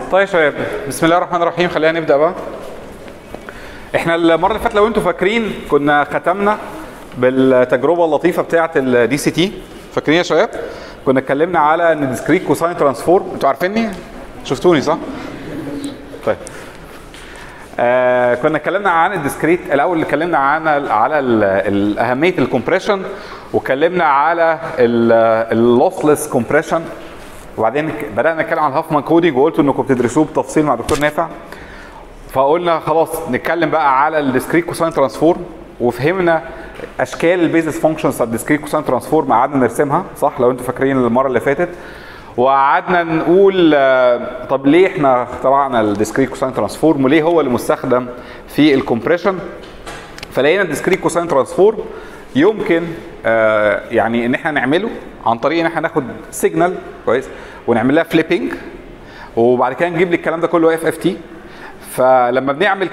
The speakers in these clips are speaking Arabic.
طيب يا شباب، بسم الله الرحمن الرحيم. خلينا نبدا بقى. احنا المره اللي فاتت لو انتم فاكرين كنا ختمنا بالتجربه اللطيفه بتاعه الدي سي تي. فاكرين يا شباب؟ كنا اتكلمنا على ان الديسكريت كوساين ترانسفورم. انتوا عارفيني؟ شفتوني صح؟ طيب كنا اتكلمنا عن الديسكريت. الاول اتكلمنا على اهميه الكومبريشن، واتكلمنا على اللوسلس كومبريشن، وبعدين بدانا نتكلم عن الهافمان كودينج، وقلت انكم بتدرسوه بتفصيل مع دكتور نافع. فقلنا خلاص نتكلم بقى على الديسكريت كوساين ترانسفورم، وفهمنا اشكال البيزس فانكشنز بتاع الديسكريت كوساين ترانسفورم، قعدنا نرسمها صح لو انتم فاكرين المره اللي فاتت. وقعدنا نقول طب ليه احنا اخترعنا الديسكريت كوساين ترانسفورم، وليه هو اللي مستخدم في الكومبريشن. فلقينا الديسكريت كوساين ترانسفورم يمكن يعني ان احنا نعمله عن طريق ان احنا ناخد سيجنال كويس ونعمل لها فليبنج، وبعد كده نجيب لي الكلام ده كله اف اف تي. فلما بنعمل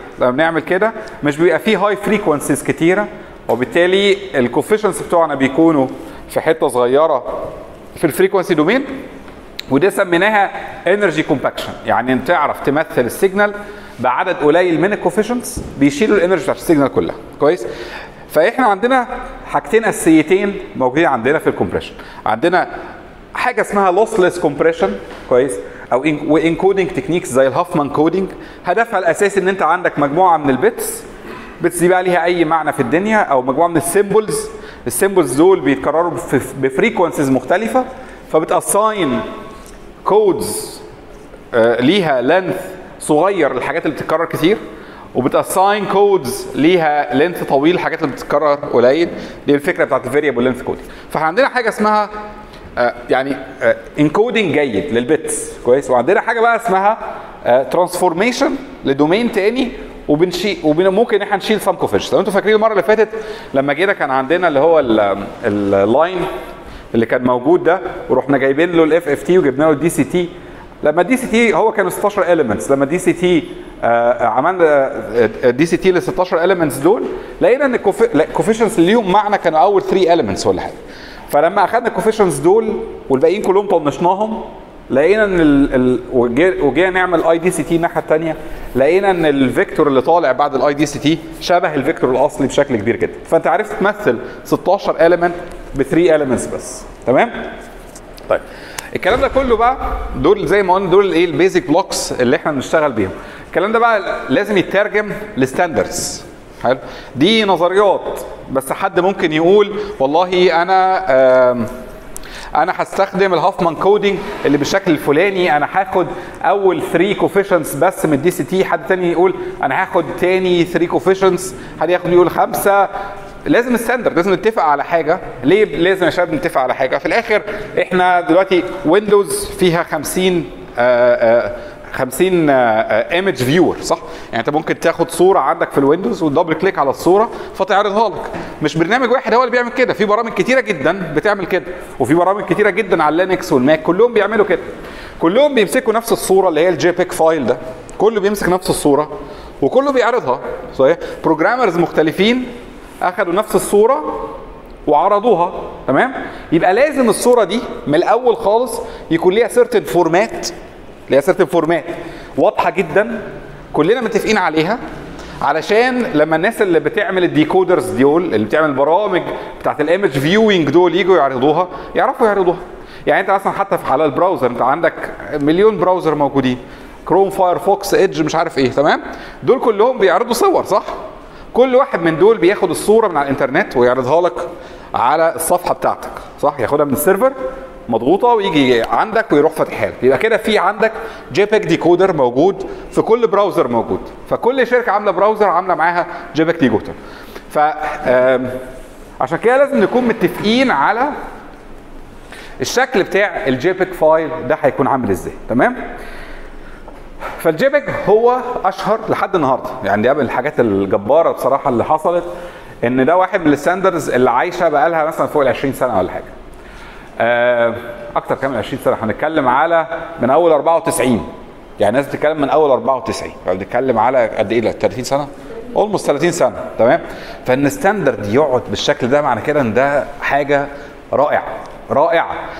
كده مش بيبقى فيه هاي فريكوانسيز كتيره، وبالتالي الكوفيشنس بتوعنا بيكونوا في حته صغيره في الفريكوانسي دومين، وده سميناها انرجي كومباكشن. يعني انت تعرف تمثل السيجنال بعدد قليل من الكوفيشنتس بيشيلوا الانرجي بتاعت السيجنال كلها كويس. فاحنا عندنا حاجتين اساسيتين موجودين عندنا في الكومبريشن. عندنا حاجه اسمها لوسلس كومبريشن كويس، او انكودنج تكنيكس زي الهافمان كودينج. هدفها الاساسي ان انت عندك مجموعه من البيتس دي بقى ليها اي معنى في الدنيا، او مجموعه من السيمبلز دول بيتكرروا بفريكوانسيز مختلفه، فبتاساين كودز ليها لينث صغير للحاجات اللي بتتكرر كتير، وبتاساين كودز ليها لينث طويل الحاجات اللي بتتكرر قليل. دي الفكره بتاعت الفاريبل لينث كودينج. فاحنا عندنا حاجه اسمها يعني انكودنج جيد للبيتس كويس، وعندنا حاجه بقى اسمها ترانسفورميشن لدومين تاني، وممكن احنا نشيل سام كوفيشنز. لو انتوا فاكرين المره اللي فاتت لما جينا كان عندنا اللي هو اللاين اللي كان موجود ده، ورحنا جايبين له الاف اف تي وجبنا له الدي سي تي. لما الدي سي تي هو كان 16 اليمنتس، لما الدي سي تي عملنا الدي سي تي ل 16 اليمنتس دول، لقينا ان الكوفيشنز اللي ليهم معنى كانوا اول 3 اليمنتس ولا حاجه. فلما اخذنا الكوفيشنز دول والباقيين كلهم طنشناهم، لقينا ان وجينا نعمل اي دي سي تي الناحيه الثانيه، لقينا ان الفيكتور اللي طالع بعد الاي دي سي تي شبه الفيكتور الاصلي بشكل كبير جدا. فانت عرفت تمثل 16 اليمنت ب 3 اليمنتس بس. تمام؟ طيب الكلام ده كله بقى دول زي ما قلنا دول ايه البيزك بلوكس اللي احنا بنشتغل بيهم. الكلام ده بقى لازم يترجم لستاندردز. حلو؟ دي نظريات، بس حد ممكن يقول والله انا هستخدم الهافمان كودينج اللي بالشكل الفلاني، انا هاخد اول 3 كوفيشنتس بس من الدي سي تي، حد تاني يقول انا هاخد تاني 3 كوفيشنتس، حد يقول 5. لازم الستاندرد، لازم نتفق على حاجه. ليه لازم يا شباب نتفق على حاجه؟ في الاخر احنا دلوقتي ويندوز فيها 50 ايمج فيور صح؟ يعني انت ممكن تاخد صوره عندك في الويندوز وتدبل كليك على الصوره فتعرضها لك. مش برنامج واحد هو اللي بيعمل كده، في برامج كتيره جدا بتعمل كده، وفي برامج كتيره جدا على اللينكس والماك كلهم بيعملوا كده. كلهم بيمسكوا نفس الصوره اللي هي الجي بيك فايل ده، كله بيمسك نفس الصوره وكله بيعرضها صحيح. بروجرامرز مختلفين اخذوا نفس الصوره وعرضوها. تمام؟ يبقى لازم الصوره دي من الاول خالص يكون ليها سيرتن فورمات واضحه جدا كلنا متفقين عليها، علشان لما الناس اللي بتعمل الديكودرز دول اللي بتعمل البرامج بتاعت الايمج فيوينج دول يجوا يعرضوها يعرفوا يعرضوها. يعني انت مثلا حتى على البراوزر انت عندك مليون براوزر موجودين، كروم، فايرفوكس، ايدج، مش عارف ايه. تمام؟ دول كلهم بيعرضوا صور صح؟ كل واحد من دول بياخد الصوره من على الانترنت ويعرضها لك على الصفحه بتاعتك صح؟ ياخدها من السيرفر مضغوطه ويجي عندك ويروح فاتحها لك. يبقى كده في عندك جي بيك ديكودر موجود في كل براوزر موجود، فكل شركه عامله براوزر عامله معاها جي بيك ديكودر. ف عشان كده لازم نكون متفقين على الشكل بتاع الجي بيك فايل ده هيكون عامل ازاي. تمام؟ فالجي بيك هو اشهر لحد النهارده، يعني دي من الحاجات الجباره بصراحه اللي حصلت، ان ده واحد من الستاندردز اللي عايشه بقى لها مثلا فوق ال 20 سنه ولا حاجه. اكتر كمان 20 سنه، هنتكلم على من اول 94. يعني الناس بتتكلم من اول 94، فبنتكلم على قد ايه؟ 30 سنه؟ اولموست 30 سنه. تمام؟ فان ستاندرد يقعد بالشكل ده معنى كده ان ده حاجه رائعه.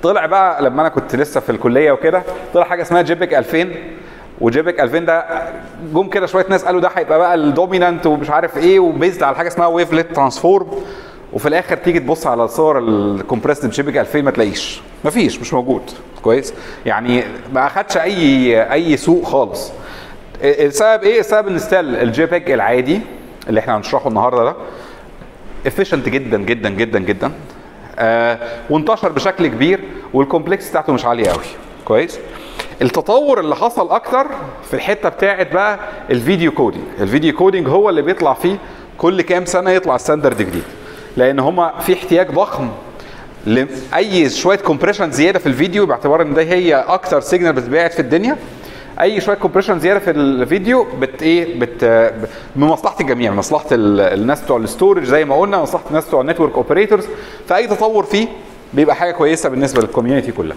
طلع بقى لما انا كنت لسه في الكليه وكده، طلع حاجه اسمها جيبك 2000. وجيبك 2000 ده جم كده شويه ناس قالوا ده هيبقى بقى الدومينانت ومش عارف ايه، وبيزد على حاجه اسمها ويفلت ترانسفورم. وفي الاخر تيجي تبص على صور الكومبريسد بجيبك 2000 ما تلاقيش، مفيش، مش موجود. كويس، يعني ما اخدش اي سوق خالص. السبب ايه؟ السبب ان ستيل الجيبك العادي اللي احنا هنشرحه النهارده ده افيشنت جدا جدا جدا جدا، وانتشر بشكل كبير، والكومبلكس بتاعته مش عاليه قوي. كويس. التطور اللي حصل اكتر في الحته بتاعت بقى الفيديو كودينج. الفيديو كودينج هو اللي بيطلع فيه كل كام سنه يطلع ستاندرد جديد، لان هما في احتياج ضخم لاي شويه كومبريشن زياده في الفيديو، باعتبار ان ده هي اكتر سيجنال بتتبعت في الدنيا. اي شويه كومبريشن زياده في الفيديو بمصلحه الجميع، مصلحه الناس بتوع الاستورج زي ما قلنا، مصلحه الناس بتوع النتورك اوبريتورز. فاي تطور فيه بيبقى حاجه كويسه بالنسبه للكوميونتي كلها.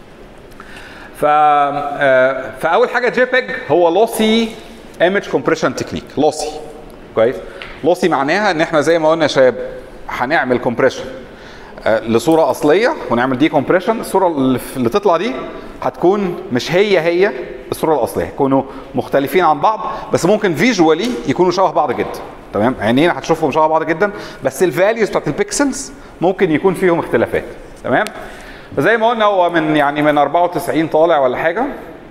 فاول حاجه جيبيج هو لوسي ايمج كومبريشن تكنيك. لوسي، كويس. لوسي معناها ان احنا زي ما قلنا يا شباب هنعمل كومبريشن لصوره اصليه ونعمل دي كومبريشن. الصوره اللي تطلع دي هتكون مش هي الصوره الاصليه، هيكونوا مختلفين عن بعض، بس ممكن فيجوالي يكونوا شبه بعض جدا. تمام، عينينا هتشوفهم شبه بعض جدا، بس الفاليوز بتاعت البيكسلز ممكن يكون فيهم اختلافات. تمام. فزي ما قلنا هو من 94 طالع ولا حاجه.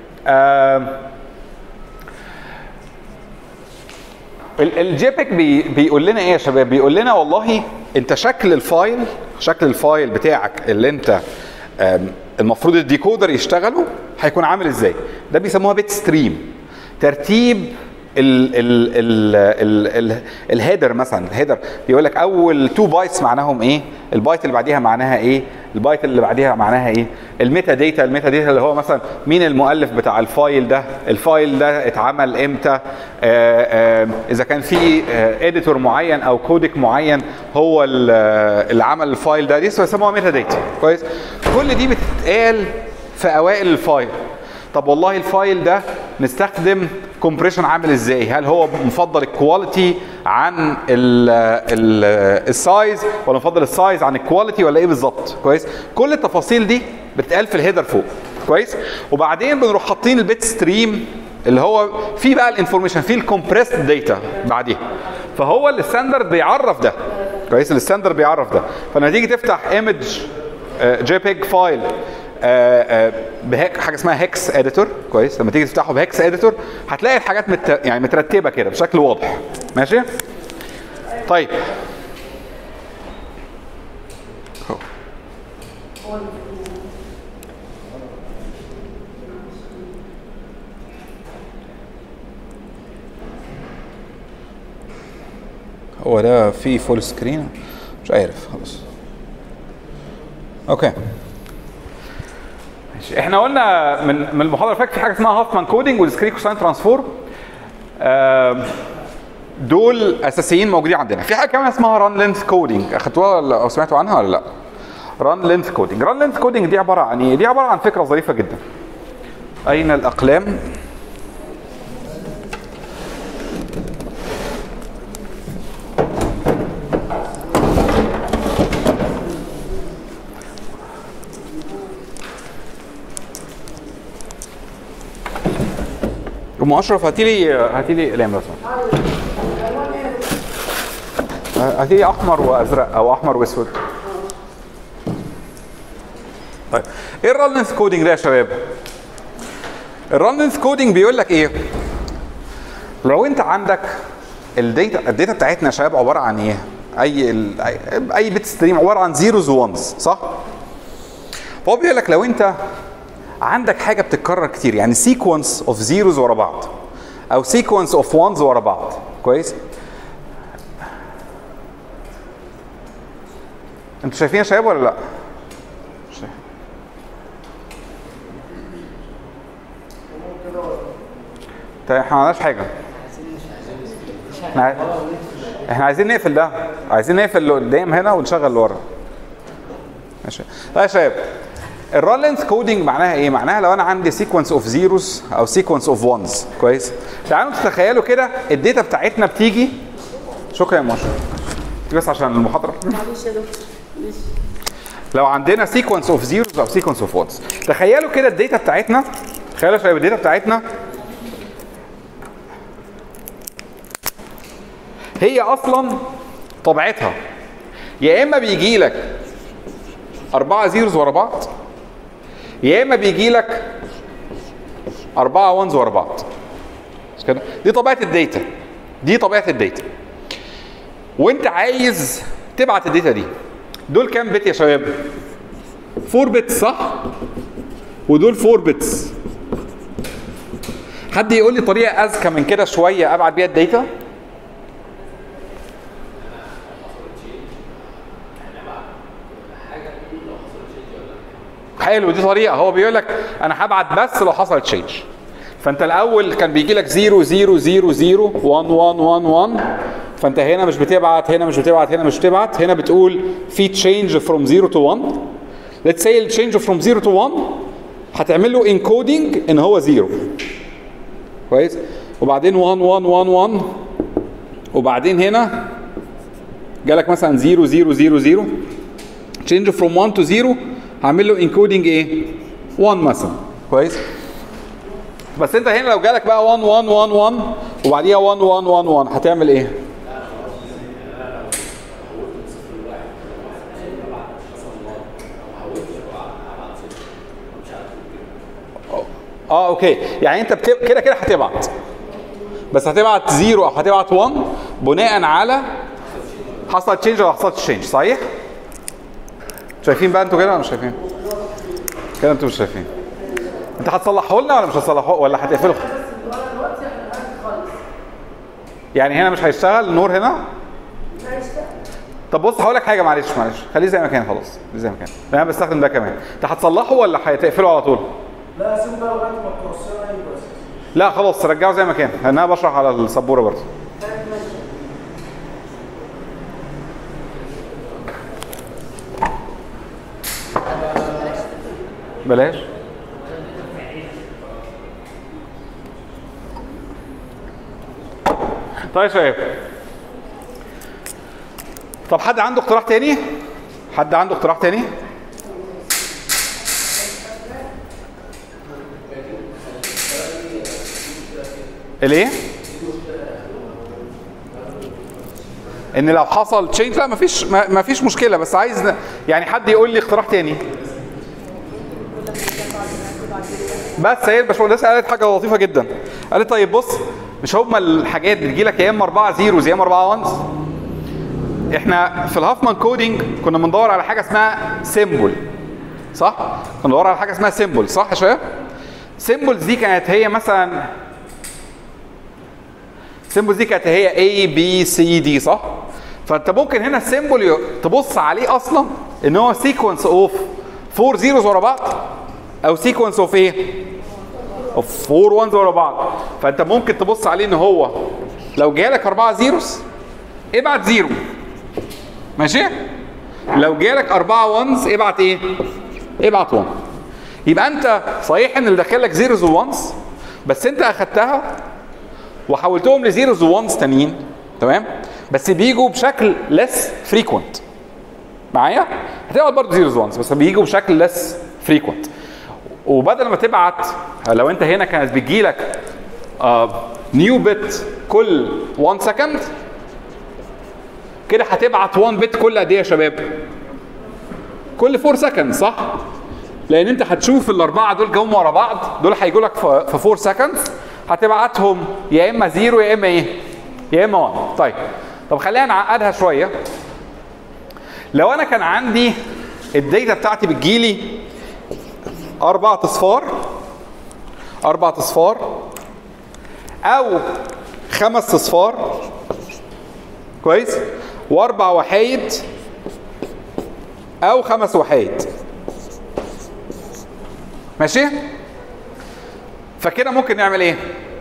الجيبك بيقول لنا ايه يا شباب؟ بيقول لنا والله انت شكل الفايل بتاعك اللي انت المفروض الديكودر يشتغله هيكون عامل ازاي. ده بيسموها بيت ستريم، ترتيب الهيدر. مثلا الهيدر بيقول لك اول 2 بايتس معناهم ايه، البايت اللي بعديها معناها ايه، البايت اللي بعديها معناها ايه، الميتا داتا اللي هو مثلا مين المؤلف بتاع الفايل ده، الفايل ده اتعمل امتى، اذا كان في اديتور معين او كودك معين هو اللي عمل الفايل ده، دي بيسموها ميتا داتا. كويس. كل دي بتتقال في اوائل الفايل. طب والله الفايل ده نستخدم كومبريشن عامل ازاي؟ هل هو مفضل الكواليتي عن السايز، ولا مفضل السايز عن الكواليتي، ولا ايه بالظبط؟ كويس. كل التفاصيل دي بتتقال في الهيدر فوق. كويس. وبعدين بنروح حاطين البيت ستريم اللي هو فيه بقى الانفورميشن، فيه الكومبريسد داتا بعديها. فهو الستاندرد بيعرف ده. كويس. الستاندرد بيعرف ده. فلما تيجي تفتح ايمج جيبيج فايل حاجه اسمها هيكس اديتور. كويس. لما تيجي تفتحه بهيكس اديتور هتلاقي الحاجات يعني مترتبه كده بشكل واضح. ماشي. طيب هو ده في فول سكرين؟ مش عارف. خلاص اوكي. احنا قلنا من المحاضره اللي فاتت في حاجه اسمها هافمان كودنج والديسكريت كوساين ترانسفورم. دول اساسيين موجودين عندنا. في حاجه كمان اسمها ران لينث كودنج، اخدتوها او سمعتوا عنها ولا لا؟ ران لينث كودنج. ران لينث كودنج دي عباره عن ايه؟ دي عباره عن فكره ظريفه جدا. اين الاقلام؟ ام اشرف هاتي لي اقلام لو سمحت. هاتي لي احمر وازرق او احمر واسود. طيب ايه الران لينث كودنج ده يا شباب؟ الران لينث كودنج بيقول لك ايه؟ لو انت عندك الداتا بتاعتنا يا شباب عباره عن ايه؟ اي بت ستريم عباره عن زيروز وونز، صح؟ فهو بيقول لك لو انت عندك حاجه بتتكرر كتير، يعني سيكونس اوف زيروز ورا بعض او سيكونس اوف وانز ورا بعض. كويس. انتوا شايفين يا شباب ولا لا؟ طيب احنا ما عملناش حاجه. احنا عايزين نقفل ده، عايزين نقفل اللي قدام هنا ونشغل اللي ورا. ماشي. طيب يا شباب الران لينث كودنج معناها ايه؟ معناها لو انا عندي سيكونس اوف زيروز او سيكونس اوف وانز. كويس. تعالوا تتخيلوا كده الداتا بتاعتنا بتيجي. شكرا يا مشرف. بس عشان المحاضره. معلش يا دكتور. لو عندنا سيكونس اوف زيروز او سيكونس اوف وانز. تخيلوا كده الداتا بتاعتنا، تخيلوا شويه الداتا بتاعتنا هي اصلا طبيعتها يا اما بيجي لك 4 زيروز ورا بعض، يا اما بيجي لك 4 وانز ورا بعض. مش كده؟ دي طبيعه الداتا، دي طبيعه الداتا. وانت عايز تبعت الداتا دي. دول كام بت يا شباب؟ 4 بتس صح؟ ودول 4 بتس. حد يقول لي طريقه اذكى من كده شويه ابعت بيها الداتا؟ حلو، دي طريقه. هو بيقول لك انا هبعت بس لو حصل تشينج. فانت الاول كان بيجي لك 0 0 0 0 1 1 1 1، فانت هنا مش بتبعت، هنا مش بتبعت، هنا مش بتبعت، هنا بتقول في تشينج فروم 0 تو 1. ليتس سي التشينج فروم 0 تو 1 هتعمل له انكودنج ان هو 0. كويس؟ وبعدين 1 1 1 1، وبعدين هنا جالك مثلا 0 0 0 0، تشينج فروم 1 تو 0 هعمل له انكودنج ايه؟ 1 مثلا. كويس؟ بس انت هنا لو جالك بقى 1 1 1 1 وبعديها 1 1 1 1 هتعمل ايه؟ اوكي، يعني انت كده كده هتبعت، بس هتبعت 0 او هتبعت 1 بناء على حصل تشينج ولا حصلت تشينج. صحيح؟ شايفين بقى انتوا كده ولا مش شايفين؟ كده انتوا مش شايفين. انت هتصلحه لنا ولا مش هتصلحه ولا هتقفله؟ يعني هنا مش هيشتغل النور هنا؟ مش هيشتغل. طب بص هقول لك حاجه، معلش خليه زي ما كان، خلاص زي ما كان. انا بستخدم ده كمان. انت هتصلحه ولا هتقفله على طول؟ لا سيبه بقى لغايه ما توصله اي بس. لا خلاص رجعه زي ما كان، لان انا بشرح على السبوره برضه. بلاش. طيب شباب، طب حد عنده اقتراح تاني؟ حد عنده اقتراح تاني؟ الايه؟ ان لو حصل تشينج، لا مفيش مشكله، بس عايز يعني حد يقول لي اقتراح تاني. بس هي الباشمهندسه قالت حاجه لطيفه جدا. قالت طيب بص، مش هما الحاجات بتجي لك يا اما 4 زيروز يا اما 4 وانز؟ احنا في الهافمان كودينج كنا بندور على حاجه اسمها سيمبل، صح؟ كنا بندور على حاجه اسمها سيمبل، صح يا شباب؟ سيمبلز دي كانت هي مثلا، سيمبلز دي كانت هي A B C D، صح؟ فانت ممكن هنا السيمبل تبص عليه اصلا ان هو سيكونس اوف 4 زيروز ورا بعض، او سيكونس اوف ايه؟ اوف 4 وانز ورا بعض. فانت ممكن تبص عليه ان هو لو جالك 4 زيروز ابعت 0، ماشي؟ لو جالك 4 وانز ابعت ايه؟ ابعت 1. يبقى انت صحيح ان اللي داخل لك زيروز وانز، بس انت اخدتها وحولتهم لزيروز وانز تانيين، تمام؟ بس بيجوا بشكل ليس فريكوينت. معايا؟ هتبعت برضه زيروز وانز بس بيجوا بشكل ليس فريكوينت. وبدل ما تبعت، لو انت هنا كانت بتجي لك نيو بت كل 1 سكند، كده هتبعت 1 بت كل قد ايه يا شباب؟ كل 4 سكند، صح؟ لان انت هتشوف الاربعه دول جم ورا بعض، دول هيجوا لك في 4 سكند، هتبعتهم يا اما 0 يا اما ايه؟ يا اما 1. طب خلينا نعقدها شويه. لو انا كان عندي الداتا بتاعتي بتجيلي 4 اصفار او 5 اصفار، كويس؟ و4 وحايد او 5 وحايد، ماشي؟ فكده ممكن نعمل ايه؟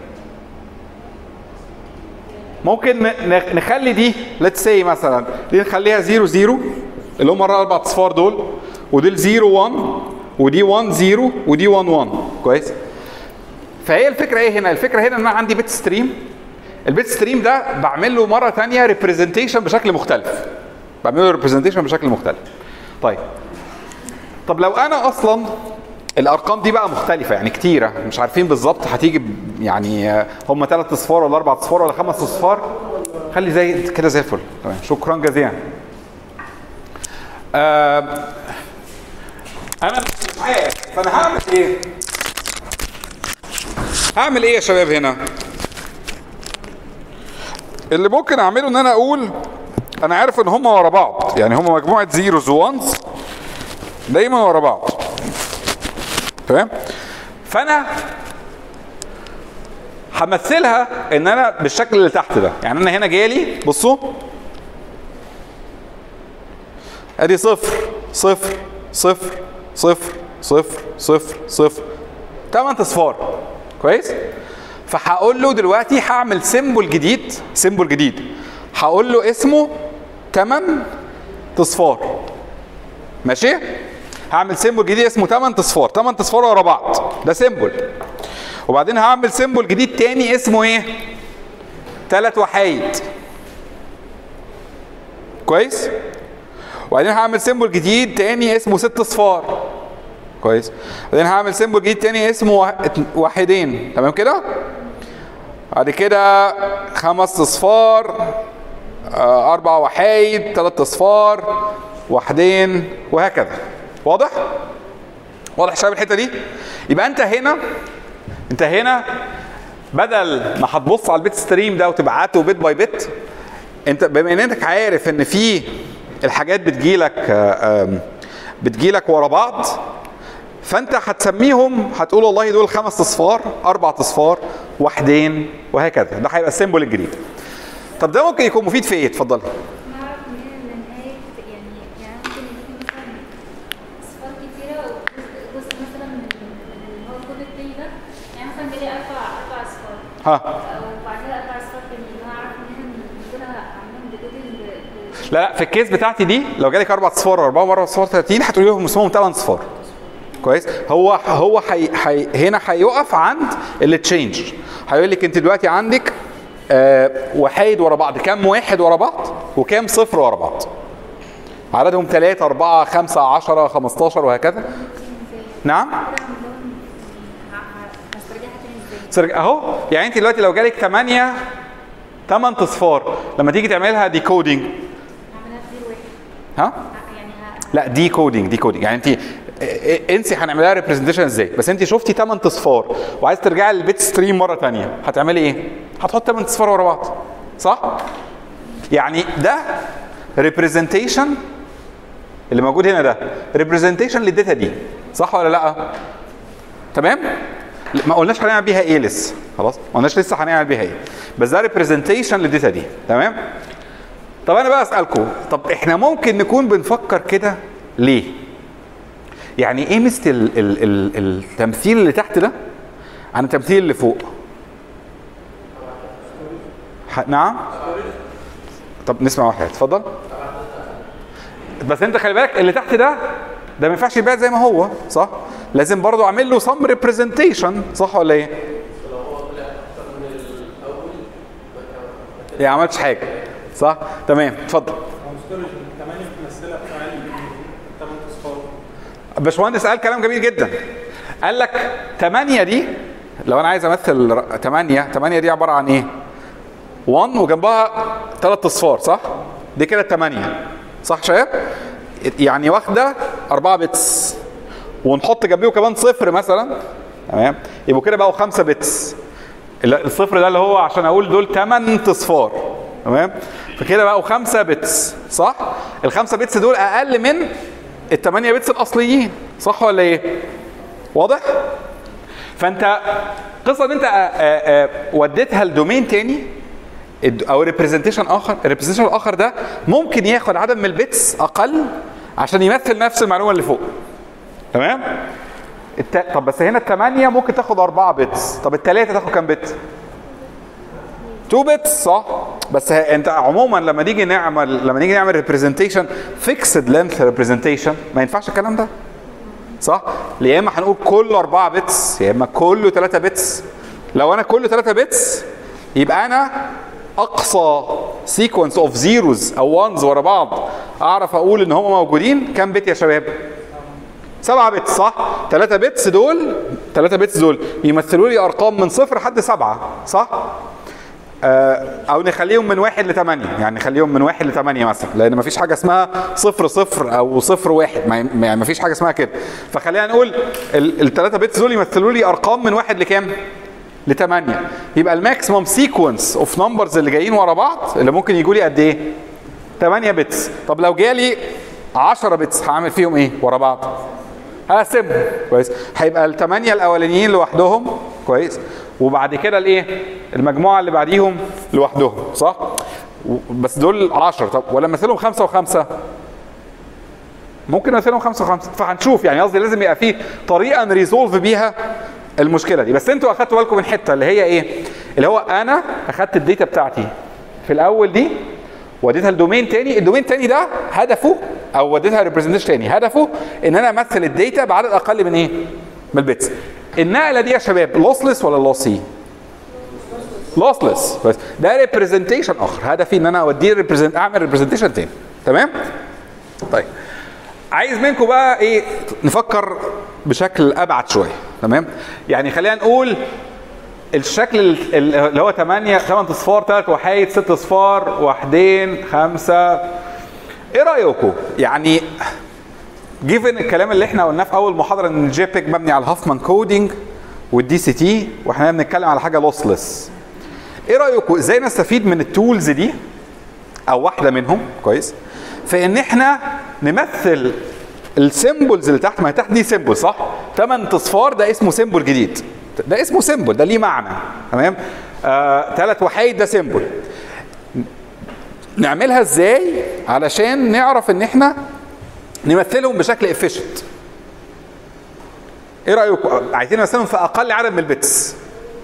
ممكن نخلي دي ليتس سي مثلا دي نخليها 0 0 اللي هم ال4 اصفار دول، ودي 0 1 ودي 1 0 ودي 1 1، كويس؟ فهي الفكره ايه هنا؟ الفكره هنا ان انا عندي بيت ستريم. البيت ستريم ده بعمل له مره ثانيه ريبريزنتيشن بشكل مختلف. طيب طب لو انا اصلا الارقام دي بقى مختلفه يعني كتيره مش عارفين بالظبط هتيجي يعني هم 3 اصفار ولا 4 اصفار ولا 5 اصفار، خلي زي كده زي الفل. تمام، شكرا جزيلا. انا مش عارف فانا هعمل ايه؟ هعمل ايه يا شباب هنا؟ اللي ممكن اعمله ان انا اقول انا عارف ان هم ورا بعض، يعني هم مجموعه زيروز وانز دايما ورا بعض. تمام؟ فانا همثلها ان انا بالشكل اللي تحت ده، يعني انا هنا جالي بصوا ادي 0 0 0 0 0 0 0 8 اصفار. كويس؟ فهقول له دلوقتي هعمل سيمبل جديد هقول له اسمه 8 اصفار. ماشي؟ هعمل سيمبل جديد اسمه 8 اصفار، 8 اصفار ورا بعض، ده سيمبل. وبعدين هعمل سيمبل جديد تاني اسمه ايه؟ 3 وحايد. كويس؟ وبعدين هعمل سيمبل جديد تاني اسمه 6 اصفار. كويس؟ بعدين هعمل سيمبل جديد تاني اسمه وحيدين. تمام كده؟ بعد كده 5 اصفار، 4 وحايد، 3 اصفار، وحدين، وهكذا. واضح؟ واضح شباب الحته دي؟ يبقى انت هنا بدل ما هتبص على البيت ستريم ده وتبعته بيت باي بيت، انت بما انك عارف ان في الحاجات بتجيلك ورا بعض، فانت هتسميهم هتقول والله دول 5 اصفار، 4 اصفار، وحدين، وهكذا. ده هيبقى السيمبل الجديد. طب ده ممكن يكون مفيد في ايه؟ اتفضلي. نعرف منين ان هي يعني ممكن يكون مثلا اصفار كتيره وجزء مثلا من اللي هو الكود التاني ده، يعني مثلا جالي 4 اصفار وبعدها 4 اصفار تاني، هعرف منين ان دول عاملين ديكودنج. لا في الكيس بتاعتي دي لو جالك 4 اصفار و4 مرة اصفار 30 هتقولي لهم اسمهم 8 اصفار. كويس؟ هو هنا هيقف عند التشينج، هيقول لك انت دلوقتي عندك وحيد ورا بعض، كام واحد ورا بعض وكام صفر ورا بعض، عددهم 3 4 5 10 15 وهكذا. نعم؟ اهو يعني انت دلوقتي لو جالك 8 اصفار لما تيجي تعملها ديكودينج ها؟ لا ديكودينج يعني انت انسي هنعملها ريبريزنتيشن ازاي، بس انت شفتي 8 اصفار وعايز ترجعي للبيت ستريم مره ثانيه، هتعملي ايه؟ هتحط 8 اصفار ورا بعض، صح؟ يعني ده ريبريزنتيشن اللي موجود هنا، ده ريبريزنتيشن للداتا دي، صح ولا لا؟ تمام؟ ما قلناش هنعمل بيها ايه لسه، خلاص؟ ما قلناش لسه هنعمل بيها ايه، بس ده ريبريزنتيشن للداتا دي، تمام؟ طب انا بقى اسالكم، طب احنا ممكن نكون بنفكر كده ليه؟ يعني ايه مثل التمثيل اللي تحت ده عن التمثيل اللي فوق؟ نعم؟ طب نسمع واحد، اتفضل. بس انت خلي بالك اللي تحت ده ما ينفعش يبقى زي ما هو، صح؟ لازم برضو اعمل له سم ريبريزنتيشن، صح ولا ايه؟ ما عملتش حاجه، صح؟ تمام، اتفضل. باشمهندس قال كلام جميل جدا، قال لك 8 دي لو انا عايز امثل 8 دي عباره عن ايه؟ 1 وجنبها 3 اصفار، صح؟ دي كده 8، صح شباب؟ يعني واخده 4 بتس ونحط جنبيه كمان صفر مثلا، تمام؟ يبقوا كده بقوا 5 بتس. الصفر ده اللي هو عشان اقول دول 8 اصفار، تمام؟ فكده بقوا 5 بتس، صح؟ ال5 بتس دول اقل من ال8 بتس الاصليين، صح ولا ايه؟ واضح؟ فانت قصه ان انت وديتها لدومين تاني او ريبريزنتيشن اخر، الريبريزنتيشن الاخر ده ممكن ياخد عدد من البيتس اقل عشان يمثل نفس المعلومه اللي فوق، تمام؟ طب بس هنا ال8 ممكن تاخد 4 بيتس، طب ال3 تاخد كام بت؟ 2 بيتس، صح؟ بس انت عموما لما نيجي نعمل ريبريزنتيشن فيكسد لينث ريبريزنتيشن ما ينفعش الكلام ده، صح؟ يا اما هنقول كله 4 بيتس يا اما كله 3 بيتس. لو انا كله 3 بيتس يبقى انا اقصى سيكونس اوف زيروز او وانز ورا بعض اعرف اقول ان هم موجودين كام بت يا شباب؟ 7 بتس صح؟ 3 بتس دول يمثلوا لي ارقام من 0 لحد 7 صح؟ او نخليهم من 1 ل 8، يعني نخليهم من 1 ل 8 مثلا، لان مفيش حاجه اسمها 0 0 او 0 1، يعني مفيش حاجه اسمها كده. فخلينا نقول ال3 بتس دول يمثلوا لي ارقام من 1 لكام؟ ل 8. يبقى الماكسيموم سيكونس اوف نمبرز اللي جايين ورا بعض اللي ممكن يجوا لي قد ايه؟ 8 بتس. طب لو جالي 10 بتس هعمل فيهم ايه ورا بعض؟ هقسمهم كويس. هيبقى ال8 الاولانيين لوحدهم كويس، وبعد كده الايه؟ المجموعه اللي بعديهم لوحدهم صح؟ بس دول 10. طب ولا مثلهم 5 و5؟ ممكن مثلهم 5 و5. فهنشوف يعني قصدي لازم يبقى فيه طريقه نريزولف بيها المشكله دي. بس انتوا اخدتوا بالكم من حته اللي هي ايه؟ اللي هو انا اخدت الداتا بتاعتي في الاول دي وديتها لدومين تاني، الدومين التاني ده هدفه او وديتها ريبريزنتيشن تاني هدفه ان انا امثل الداتا بعدد اقل من ايه؟ من البيتس. النقله دي يا شباب لوسلس ولا لوسي؟ لوسلس. بس ده ريبريزنتيشن اخر، هدفي ان انا اوديه اعمل ريبريزنتيشن تاني. تمام؟ طيب عايز منكم بقى ايه؟ نفكر بشكل ابعد شويه. تمام؟ يعني خلينا نقول الشكل اللي هو 8 اصفار 3 وحايد 6 اصفار 1 5. ايه رايكم؟ يعني جيفن الكلام اللي احنا قلناه في اول محاضره ان الجي بيج مبني على الهافمان كودينج والدي سي تي، واحنا بنتكلم على حاجه لوسلس. ايه رايكم ازاي نستفيد من التولز دي او واحده منهم كويس في ان احنا نمثل السيمبلز اللي تحت؟ ما هي تحت دي سيمبل صح؟ 8 اصفار ده اسمه سيمبل جديد، ده اسمه سيمبل، ده ليه معنى. تمام؟ 3 وحايد ده سيمبل. نعملها ازاي علشان نعرف ان احنا نمثلهم بشكل افيشنت؟ ايه رايكم؟ عايزين نمثلهم في اقل عدد من البيتس.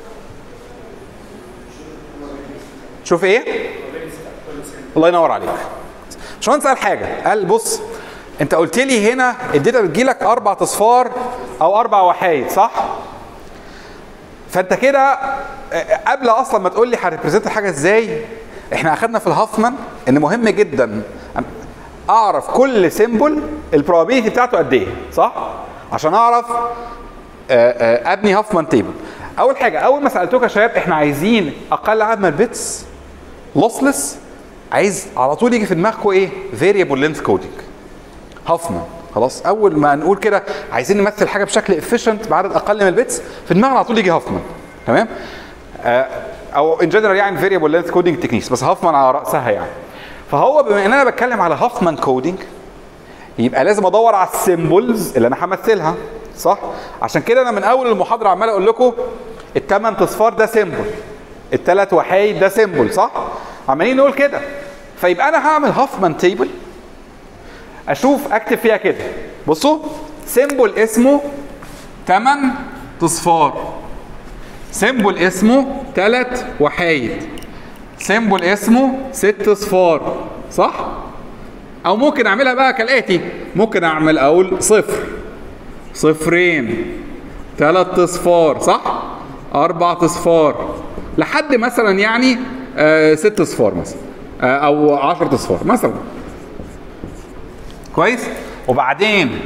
شوف ايه؟ الله ينور عليك. مش هنسال حاجه، قال بص انت قلت لي هنا الداتا بتجيلك 4 اصفار او 4 وحايد صح؟ فانت كده قبل اصلا ما تقول لي هريبريزنت الحاجه ازاي، احنا اخدنا في الهافمان ان مهم جدا اعرف كل سيمبل البروبابيلتي بتاعته قد ايه صح؟ عشان اعرف ابني هافمان تيبل. اول حاجه اول ما سالتوك يا شباب احنا عايزين اقل عدد من البيتس لوسلس، عايز على طول يجي في دماغكم ايه؟ فيريبل لينث كودينج هافمان. خلاص اول ما نقول كده عايزين نمثل حاجه بشكل افيشنت بعدد اقل من البيتس في دماغنا على طول يجي هافمان. تمام؟ او ان جنرال يعني فيريبل لينث كودينج تكنيكس، بس هافمان على راسها يعني. فهو بما ان انا بتكلم على هافمان كودينج يبقى لازم ادور على السيمبلز اللي انا همثلها صح؟ عشان كده انا من اول المحاضره عمال اقول لكم ال8 اصفار ده سيمبل، ال3 وحايد ده سيمبل صح؟ عمالين نقول كده. فيبقى انا هعمل هافمان تيبل اشوف اكتب فيها كده. بصوا سيمبل اسمه 8 اصفار، سيمبل اسمه 3 وحايد، سيمبل اسمه 6 اصفار صح؟ او ممكن اعملها بقى كالاتي، ممكن اقول 0 صفرين 3 اصفار صح؟ 4 اصفار لحد مثلا يعني 6 اصفار مثلا او 10 اصفار مثلا كويس. وبعدين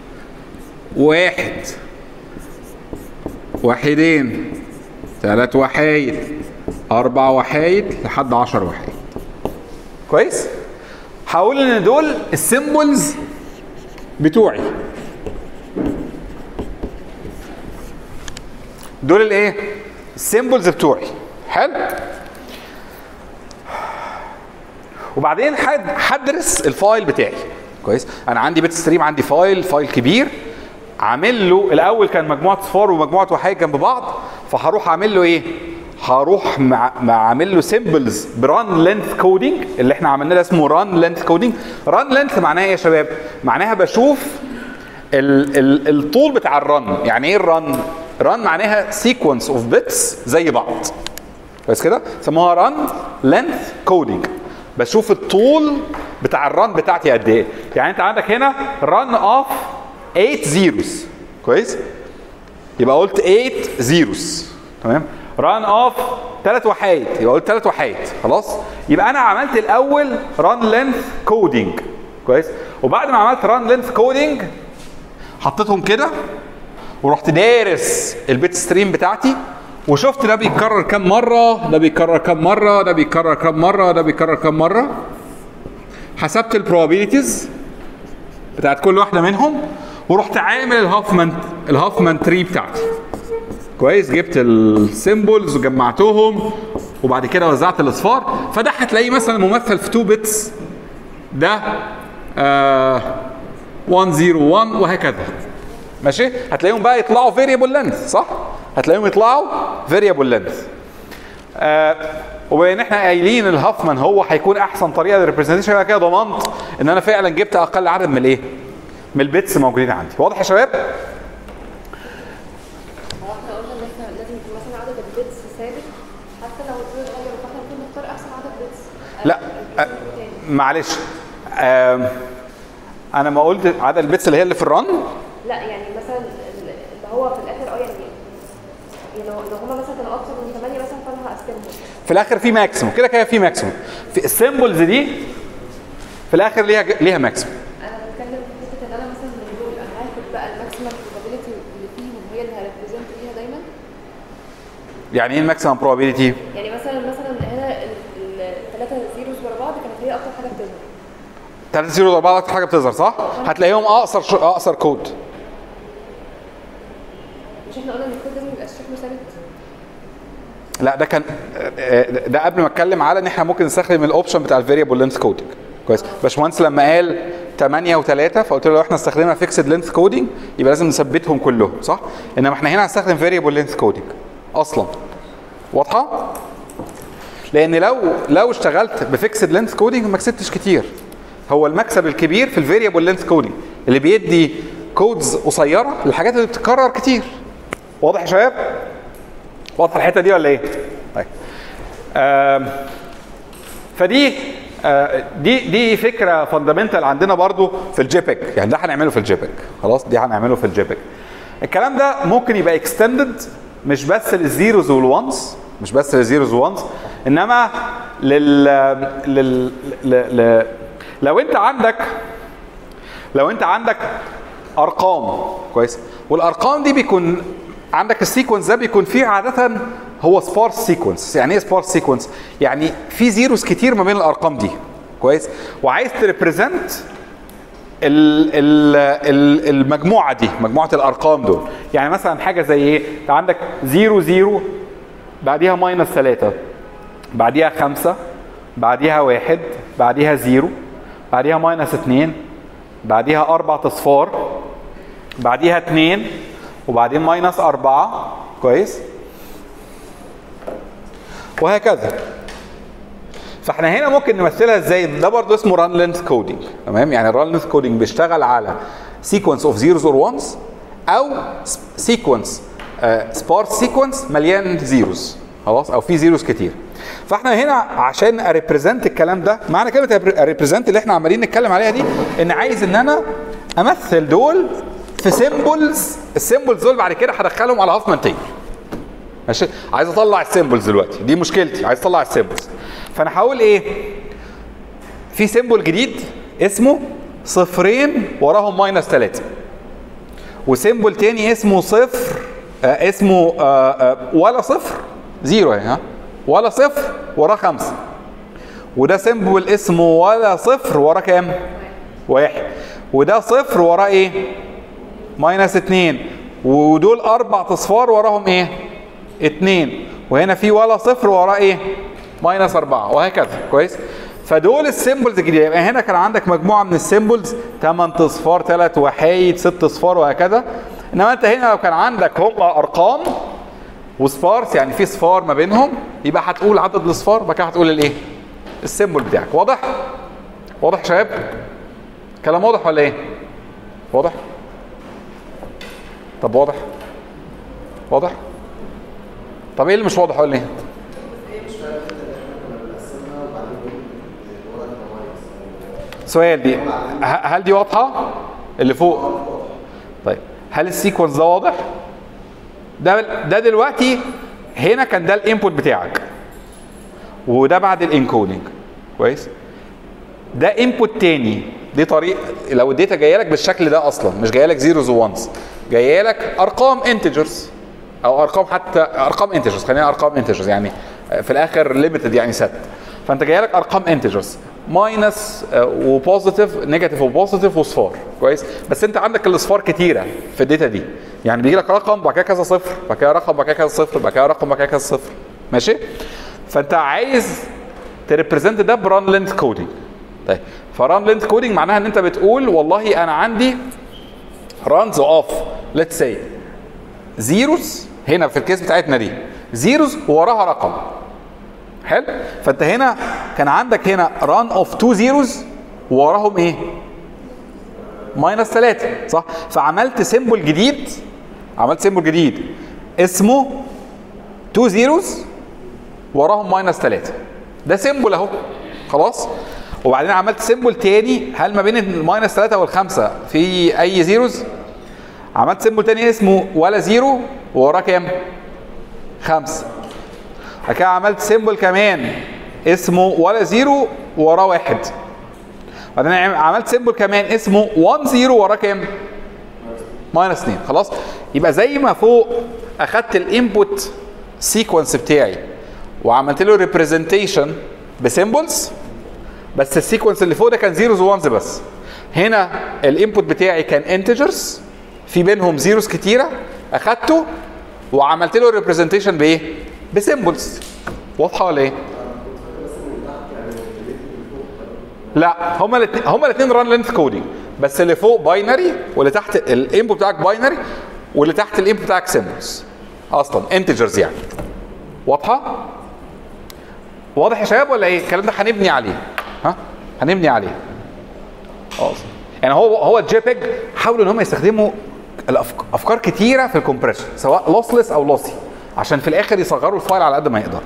1 وحيدين 3 وحايد 4 وحايد لحد 10 وحايد كويس. هقول ان دول السيمبلز بتوعي، دول الايه؟ السيمبلز بتوعي. حلو. وبعدين هدرس الفايل بتاعي كويس. انا عندي بيت ستريم، عندي فايل كبير عامل له الاول كان مجموعه صفار ومجموعه وحايد جنب بعض، فهروح اعمل له ايه؟ هروح عامل له سيمبلز بران لينث كودينج اللي احنا عملنا له اسمه ران لينث كودينج. ران لينث معناها ايه يا شباب؟ معناها بشوف الطول بتاع الرن. يعني ايه الرن؟ ران معناها سيكونس اوف بيتس زي بعض بس كده، سموها ران لينث كودينج. بشوف الطول بتاع الران بتاعتي قد ايه. يعني انت عندك هنا ران اوف 8 زيروز كويس، يبقى قلت 8 زيروز تمام. ران اوف 3 وحايد يبقى قلت 3 وحايد خلاص. يبقى انا عملت الاول ران لينث كودينج كويس، وبعد ما عملت ران لينث كودينج حطيتهم كده ورحت دارس البيت ستريم بتاعتي وشفت ده بيتكرر كام مره، ده بيتكرر كام مره، ده بيتكرر كام مره، ده بيتكرر كام مره، حسبت البروبابيلتيز بتاعت كل واحده منهم ورحت عامل الهافمان تري بتاعتي. كويس، جبت السيمبلز وجمعتهم وبعد كده وزعت الاصفار. فده هتلاقيه مثلا ممثل في 2 بيتس، ده 101 وهكذا. ماشي، هتلاقيهم بقى يطلعوا فيريبل لينث، صح؟ هتلاقيهم يطلعوا فيريبل لينث. وبما ان احنا قايلين الهافمان هو هيكون احسن طريقه للريبريزنتيشن، انا كده ضمنت ان انا فعلا جبت اقل عدد من الايه؟ من البيتس موجودين عندي. واضح يا شباب؟ احنا قلنا ان احنا لازم يكون مثلا عدد البيتس ثابت حتى لو الفيريبل قليل، فاحنا المفروض نختار احسن عدد بيتس. لا معلش، انا ما قلت عدد البيتس اللي هي اللي في الرن. لا يعني مثلا اللي هو في الاخر يعني لو هما مثلا كانوا اكتر من 8 مثلا فانا هقسمهم في الاخر في ماكسيموم، كده كده في ماكسيموم في السيمبلز دي، في الاخر ليها ماكسيموم. انا بتكلم في حته ان انا مثلا من دول انا هاخد بقى الماكسيمم probability اللي فيهم هي اللي هريبريزنت فيها دايما. يعني ايه الماكسيمم probability؟ يعني مثلا هنا الثلاثه زيروز ورا بعض كانت هي اكتر حاجه بتظهر. 3 0 ورا بعض اكتر حاجه بتظهر، صح؟ هتلاقيهم اقصر كود. مش احنا قلنا ان الكود لازم يبقى شكله ثابت؟ لا ده كان ده قبل ما اتكلم على ان احنا ممكن نستخدم الاوبشن بتاع الفاريبل لينث كودنج. كويس، باشمهندس لما قال 8 و3 فقلت له لو احنا استخدمنا فيكسد لينث كودنج يبقى لازم نثبتهم كلهم، صح؟ انما احنا هنا هنستخدم فاريبل لينث كودنج اصلا. واضحه؟ لان لو اشتغلت بفيكسد لينث كودنج ما كسبتش كتير. هو المكسب الكبير في الفاريبل لينث كودنج اللي بيدي كودز قصيره للحاجات اللي بتتكرر كتير. واضح يا شباب؟ واضحه الحته دي ولا ايه؟ طيب. فدي دي فكره فاندامنتال عندنا برضو في الجيبك، يعني ده هنعمله في الجيبك. خلاص، دي هنعمله في الجيبك. الكلام ده ممكن يبقى اكستندد مش بس للزيروز والوانز، مش بس للزيروز والوانز، انما لو انت عندك ارقام. كويس، والارقام دي بيكون عندك السيكونس ده بيكون فيه عاده هو سبارس سيكونس. يعني ايه سبارس سيكونس؟ يعني في زيروز كتير ما بين الارقام دي. كويس، وعايز تريبريزنت المجموعه دي، مجموعه الارقام دول. يعني مثلا حاجه زي ايه؟ انت عندك 0 0 بعديها ماينس 3 بعديها 5 بعديها 1 بعديها 0 بعديها ماينس 2 بعديها 4 اصفار بعديها 2 وبعدين ماينس 4. كويس، وهكذا. فاحنا هنا ممكن نمثلها ازاي؟ ده برضه اسمه ران لينث كودنج. تمام، يعني الران لينث كودنج بيشتغل على سيكونس اوف زيروز اور وانز او سيكونس سبارس سيكونس مليان زيروز. خلاص، او في زيروز كتير. فاحنا هنا عشان اريبريزنت الكلام ده، معنى كلمه اريبريزنت اللي احنا عمالين نتكلم عليها دي ان عايز ان انا امثل دول في سيمبلز. السيمبلز دول بعد كده هدخلهم على هافمان تيبل. ماشي، عايز اطلع السيمبلز دلوقتي، دي مشكلتي، عايز اطلع السيمبلز. فانا هقول ايه؟ في سيمبل جديد اسمه صفرين وراهم ماينس 3، وسيمبل تاني اسمه صفر اسمه ولا صفر زيرو، يعني ها، ولا صفر وراه 5، وده سيمبل اسمه ولا صفر وراه كام؟ 1، وده صفر وراه ايه؟ ماينس 2، ودول 4 اصفار وراهم ايه؟ 2، وهنا في ولا صفر وراه ايه؟ ماينس 4، وهكذا. كويس، فدول السيمبلز الجديده. يبقى هنا كان عندك مجموعه من السيمبلز 8 اصفار 3 وحايد 6 اصفار وهكذا. انما انت هنا لو كان عندك هم ارقام وصفارس، يعني في صفار ما بينهم، يبقى هتقول عدد الاصفار بعد كده هتقول الايه؟ السيمبل بتاعك. واضح؟ واضح يا شباب؟ كلام واضح ولا ايه؟ واضح؟ طب واضح؟ واضح؟ طب ايه اللي مش واضح ولا ايه؟ سؤال دي، هل دي واضحه؟ اللي فوق. طيب هل السيكونس ده واضح؟ ده دلوقتي هنا كان ده الانبوت بتاعك، وده بعد الانكودنج. كويس، ده انبوت تاني دي طريق لو الداتا جايه لك بالشكل ده اصلا، مش جايه لك زيروز وونز، جايه لك ارقام انتجرز او ارقام، حتى ارقام انتجرز، خلينا ارقام انتجرز يعني في الاخر ليميتد يعني ست. فانت جايه لك ارقام انتجرز ماينس وبوزيتيف، نيجاتيف وبوزيتيف وصفار، كويس؟ بس انت عندك الاصفار كتيره في الداتا دي، يعني بيجي لك رقم بعد كده كذا صفر، بعد كده رقم، بعد كده كذا صفر، بعد كده رقم، بعد كده كذا صفر، ماشي؟ فانت عايز تريبريزنت ده بران لينث كودينج. طيب فران لينث كودينج معناها ان انت بتقول والله انا عندي رانز اوف ليتس سي زيروز، هنا في الكيس بتاعتنا دي زيروز ووراها رقم. حلو؟ فانت هنا كان عندك هنا ران اوف 2 زيروز ووراهم ايه؟ ماينس 3 صح؟ فعملت سيمبل جديد، عملت سيمبل جديد اسمه 2 زيروز وراهم ماينس 3. ده سيمبل اهو خلاص. وبعدين عملت سيمبل تاني، هل ما بين الماينس 3 والخمسة في اي زيروز؟ عملت سيمبل تاني اسمه ولا زيرو ووراه كام؟ 5. بعد كده عملت سيمبل كمان اسمه ولا زيرو ووراه 1. بعدين عملت سيمبل كمان اسمه 1 زيرو وراه كام؟ ماينس 2. خلاص؟ يبقى زي ما فوق اخدت الانبوت سيكونس بتاعي وعملت له ريبريزنتيشن بسيمبلز، بس السيكونس اللي فوق ده كان زيروز وونز بس. هنا الانبوت بتاعي كان انتجرز في بينهم زيروز كتيره، اخدته وعملت له ريبريزنتيشن بايه؟ بسيمبلز. واضحه ولا ايه؟ لا هما الاثنين ران لينث كودينج، بس اللي فوق باينري واللي تحت الانبوت بتاعك باينري واللي تحت الانبوت بتاعك سيمبلز اصلا انتجرز يعني. واضحه؟ واضح يا شباب ولا ايه؟ الكلام ده هنبني عليه. ها؟ هنبني عليه. يعني هو الجيبيج حاولوا ان هم يستخدموا افكار كتيره في الكومبريشن سواء لوسلس او لوسي عشان في الاخر يصغروا الفايل على قد ما يقدر.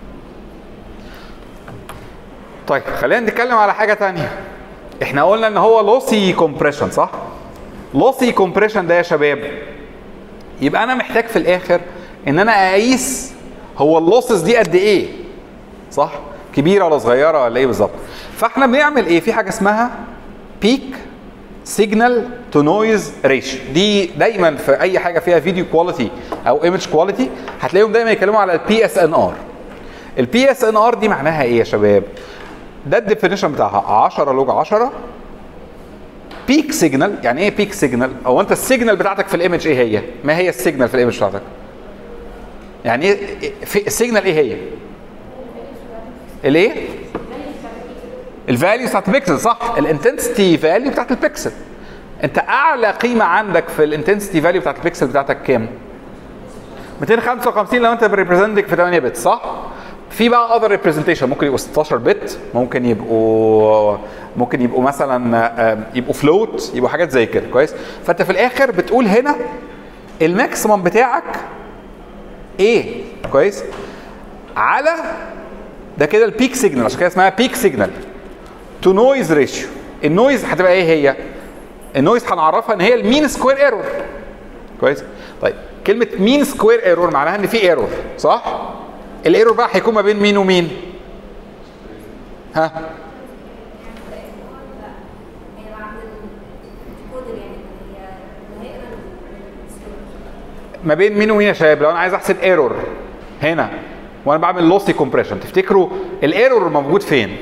طيب خلينا نتكلم على حاجه ثانيه. احنا قلنا ان هو لوسي كومبريشن صح؟ لوسي كومبريشن ده يا شباب يبقى انا محتاج في الاخر ان انا اقيس هو اللوسز دي قد ايه؟ صح؟ كبيره ولا صغيره ولا ايه بالظبط؟ فاحنا بنعمل ايه؟ في حاجه اسمها بيك سيجنال تو نويز ريشيو. دي دايما في اي حاجه فيها فيديو كواليتي او ايمج كواليتي هتلاقيهم دايما يتكلموا على البي اس ان ار. البي اس ان ار دي معناها ايه يا شباب؟ ده الديفينيشن بتاعها 10 لوج 10 بيك سيجنال. يعني ايه بيك سيجنال؟ او انت السيجنال بتاعتك في الايمج ايه هي؟ ما هي السيجنال في الايمج بتاعتك؟ يعني ايه السيجنال ايه هي؟ الايه؟ الفاليو بتاعت البيكسل صح؟ الانتنسيتي فاليو بتاعت البيكسل. انت اعلى قيمه عندك في الانتنسيتي فاليو بتاعت البيكسل بتاعتك كام؟ 255 لو انت بريبريزنتك في 8 بت صح؟ في بقى اذر ريبريزنتيشن ممكن يبقوا 16 بت، ممكن يبقوا مثلا يبقوا فلوت، يبقوا حاجات زي كده كويس؟ فانت في الاخر بتقول هنا الماكسيمم بتاعك ايه؟ كويس؟ على ده كده البيك سيجنال، عشان كده اسمها بيك سيجنال تو نويز ريشيو. النويز هتبقى ايه هي؟ النويز هنعرفها ان هي المين سكوير ايرور. كويس؟ طيب كلمه مين سكوير ايرور معناها ان في ايرور صح؟ الايرور بقى هيكون ما بين مين ومين؟ ها؟ ما بين مين ومين يا شباب؟ لو انا عايز احسب ايرور هنا وانا بعمل لوسي كومبريشن، تفتكروا الايرور موجود فين؟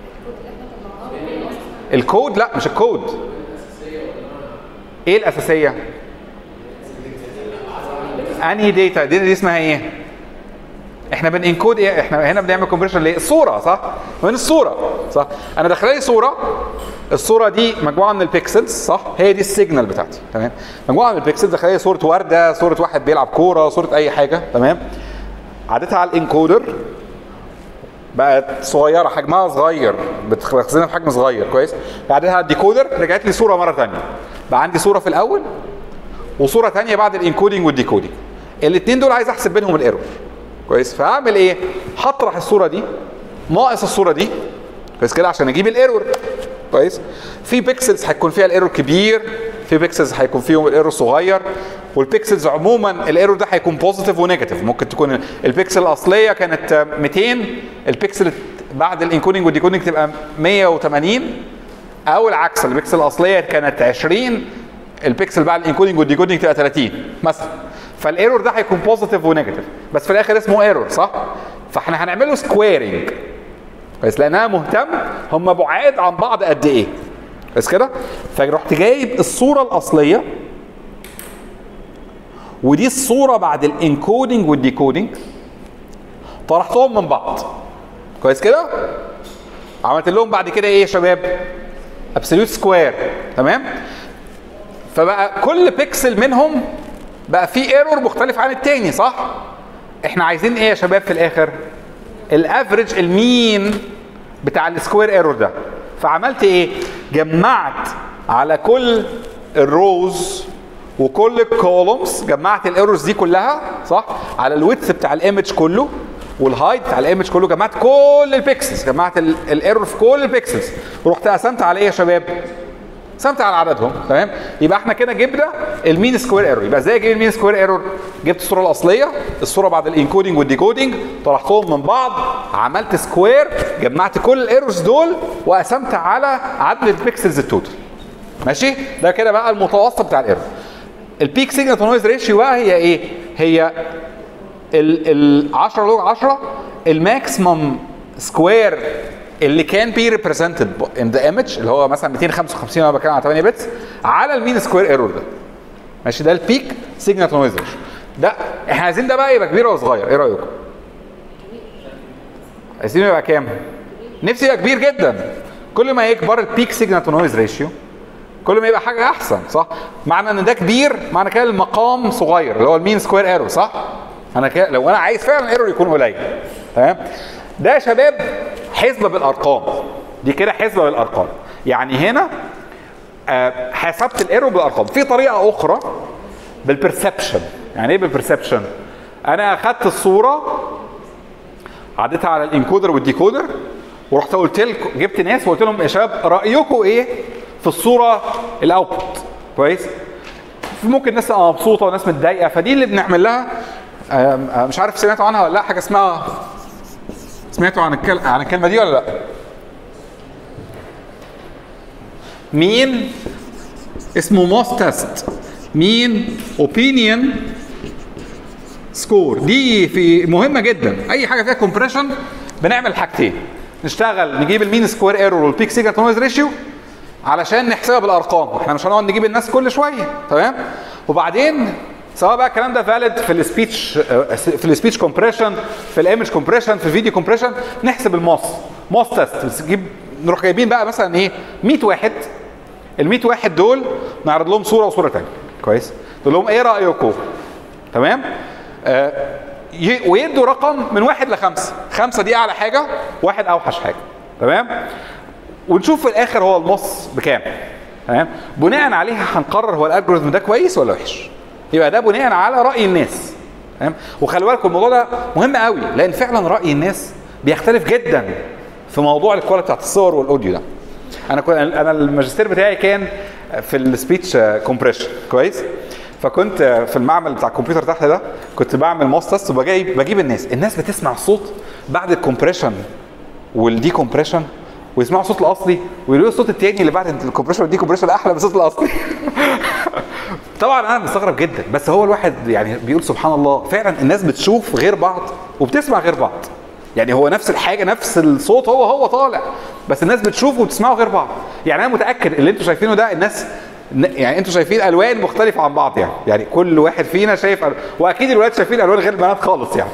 الكود؟ لا مش الكود. ايه الاساسيه؟ انهي داتا؟ دي اسمها ايه؟ احنا بننكود ايه؟ احنا هنا بنعمل كومبريشن ليه؟ الصوره صح؟ من الصوره صح؟ انا داخله لي صوره، الصوره دي مجموعه من البيكسلز صح؟ هي دي السيجنال بتاعتي تمام؟ مجموعه من البيكسلز داخله لي صوره ورده، صوره واحد بيلعب كوره، صوره اي حاجه تمام؟ عدتها على الانكودر بقت صغيره، حجمها صغير، بتخزنها في حجم صغير كويس؟ بعدها على الديكودر رجعت لي صوره مره ثانيه. بقى عندي صوره في الاول وصوره ثانيه بعد الانكودنج والديكودنج. الاثنين دول عايز احسب بينهم الايرور كويس؟ فهعمل ايه؟ هطرح الصوره دي ناقص الصوره دي كويس كده عشان اجيب الايرور كويس؟ في بيكسلز هيكون فيها الايرور كبير، في بيكسلز هيكون فيهم الايرور صغير، والبيكسلز عموما الايرور ده هيكون بوزيتيف ونيجاتيف. ممكن تكون البيكسل الاصليه كانت 200، البيكسل بعد الانكودنج والديكودنج تبقى 180، او العكس، البكسل الاصليه كانت 20 البكسل بعد الانكودنج والديكودنج تبقى 30 مثلا، فالايرور ده هيكون بوزيتيف ونيجاتيف، بس في الاخر اسمه ايرور صح؟ فاحنا هنعمله سكويرنج بس لان انا مهتم هم بعاد عن بعض قد ايه، بس كده. فرحت جايب الصوره الاصليه ودي الصوره بعد الانكودنج والديكودنج، طرحتهم من بعض كويس كده. عملت لهم بعد كده ايه يا شباب؟ ابسوليوت سكوير، تمام. فبقى كل بيكسل منهم بقى فيه ايرور مختلف عن التاني صح؟ احنا عايزين ايه يا شباب في الاخر؟ الافريج، المين بتاع السكوير ايرور ده. فعملت ايه؟ جمعت على كل الروز وكل الكولومز، جمعت الايرورز دي كلها صح؟ على الويدث بتاع الايمج كله والهايت بتاع الايمج كله، جمعت كل البيكسلز، جمعت الايرور في كل البيكسلز، ورحت قسمت على ايه يا شباب؟ قسمت على عددهم، تمام. يبقى احنا كده جبنا المين سكوير ايرور. يبقى ازاي اجيب المين سكوير ايرور؟ جبت الصوره الاصليه، الصوره بعد الانكودنج والديكودنج، طرحتهم من بعض، عملت سكوير، جمعت كل الايرورز دول وقسمت على عدد البيكسلز التوتال. ماشي؟ ده كده بقى المتوسط بتاع الايرور. البيك سيجنال تو نويز ريشيو بقى هي ايه؟ هي ال 10 لوج 10 الماكسيمم سكوير اللي كان بي ريبريزنتد ان ذا ايمج، اللي هو مثلا 255 انا بتكلم على 8 بتس، على المين سكوير ايرور ده. ماشي؟ ده البيك سيجنال تو نويز ريشيو. ده احنا عايزين ده بقى يبقى كبير ولا صغير؟ ايه رايكم؟ عايزينه يبقى كام؟ نفسي يبقى كبير جدا. كل ما يكبر البيك سيجنال تو نويز ريشيو كل ما يبقى حاجه احسن صح؟ معنى ان ده كبير معنى كده المقام صغير اللي هو المين سكوير ايرور صح؟ انا كده لو انا عايز فعلا الايرور يكون قليل، تمام؟ ده يا شباب حسبه بالارقام، دي كده حسبه بالارقام. يعني هنا حسبت الايرور بالارقام. في طريقه اخرى بالبرسبشن. يعني ايه بالبرسبشن؟ انا اخدت الصوره عديتها على الانكودر والديكودر ورحت قلت لكم، جبت ناس وقلت لهم يا شباب رايكم ايه في الصوره الاوتبوت؟ كويس؟ ممكن ناس تبقى مبسوطه وناس متضايقه، فدي اللي بنعمل لها مش عارف سمعتوا عنها ولا لا، حاجه اسمها، سمعتوا عن الكلمه دي ولا لا؟ مين اسمه موست تيست، مين اوبينيون سكور. دي في مهمه جدا. اي حاجه فيها كومبريشن بنعمل حاجتين، نشتغل نجيب المين سكوير ايرور والبيك سيجنال تو نويز ريشيو علشان نحسبها بالارقام. احنا مش هنقعد نجيب الناس كل شويه، تمام؟ وبعدين سواء بقى الكلام ده فاليد في السبيتش كومبريشن، في الايمج كومبريشن، في الفيديو كومبريشن، نحسب موست تيست. نروح جايبين بقى مثلا ايه 100 واحد، ال 100 واحد دول نعرض لهم صوره وصوره ثانيه، كويس؟ نقول لهم ايه رايكم؟ تمام؟ ويدوا رقم من 1 ل5، 5 دي اعلى حاجه، 1 اوحش حاجه، تمام؟ ونشوف في الاخر هو النص بكام، تمام؟ بناء عليها هنقرر هو الالجوريثم ده كويس ولا وحش. يبقى ده بناء على راي الناس، تمام؟ وخلي بالكم الموضوع ده مهم قوي، لان فعلا راي الناس بيختلف جدا في موضوع الكواليتي بتاعت الصور والاوديو ده. انا الماجستير بتاعي كان في السبيتش كومبريشن، كويس؟ فكنت في المعمل بتاع الكمبيوتر تحت ده كنت بعمل موست تيست وبجيب الناس بتسمع الصوت بعد الكومبريشن والدي كومبريشن ويسمعوا الصوت الاصلي ويقولوا الصوت التاني اللي بعد الكومبريشن والدي كومبريشن احلى من الصوت الاصلي. طبعا انا مستغرب جدا، بس هو الواحد يعني بيقول سبحان الله، فعلا الناس بتشوف غير بعض وبتسمع غير بعض. يعني هو نفس الحاجه، نفس الصوت هو طالع، بس الناس بتشوف وبتسمعه غير بعض. يعني انا متاكد اللي انتوا شايفينه ده الناس، يعني انتوا شايفين الوان مختلفه عن بعض، يعني كل واحد فينا شايف واكيد الولاد شايفين الوان غير البنات خالص يعني.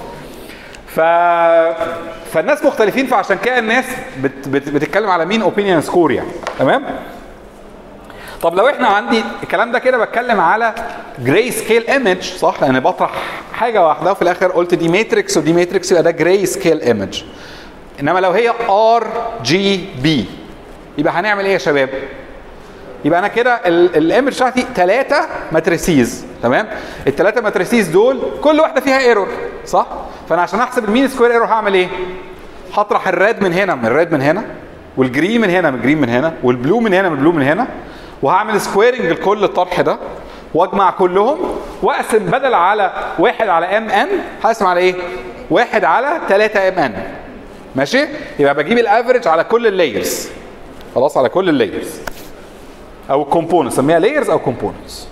فالناس مختلفين، فعشان كده الناس بتتكلم على مين اوبينيون سكور يعني، تمام؟ طب لو احنا عندي الكلام ده كده بتكلم على جراي سكيل ايمج صح؟ لان بطرح حاجه واحده وفي الاخر قلت دي ماتريكس ودي ماتريكس، يبقى ده جراي سكيل ايمج. انما لو هي ار جي بي يبقى هنعمل ايه يا شباب؟ يبقى انا كده الايمج بتاعتي 3 ماتريسيز، تمام؟ ال3 ماتريسيز دول كل واحده فيها ايرور صح؟ فانا عشان احسب المين سكوير ايرور هعمل ايه؟ هطرح الريد من هنا من الريد من هنا، والجرين من هنا من الجرين من هنا، والبلو من هنا من البلو من هنا، وهعمل سكويرنج لكل الطرح ده واجمع كلهم واقسم، بدل على 1 على ام ان هقسم على ايه؟ 1 على 3 ام ان. ماشي؟ يبقى بجيب الافريج على كل اللايرز، خلاص على كل اللايرز او الكومبوننتس، سميها لايرز او كومبوننتس.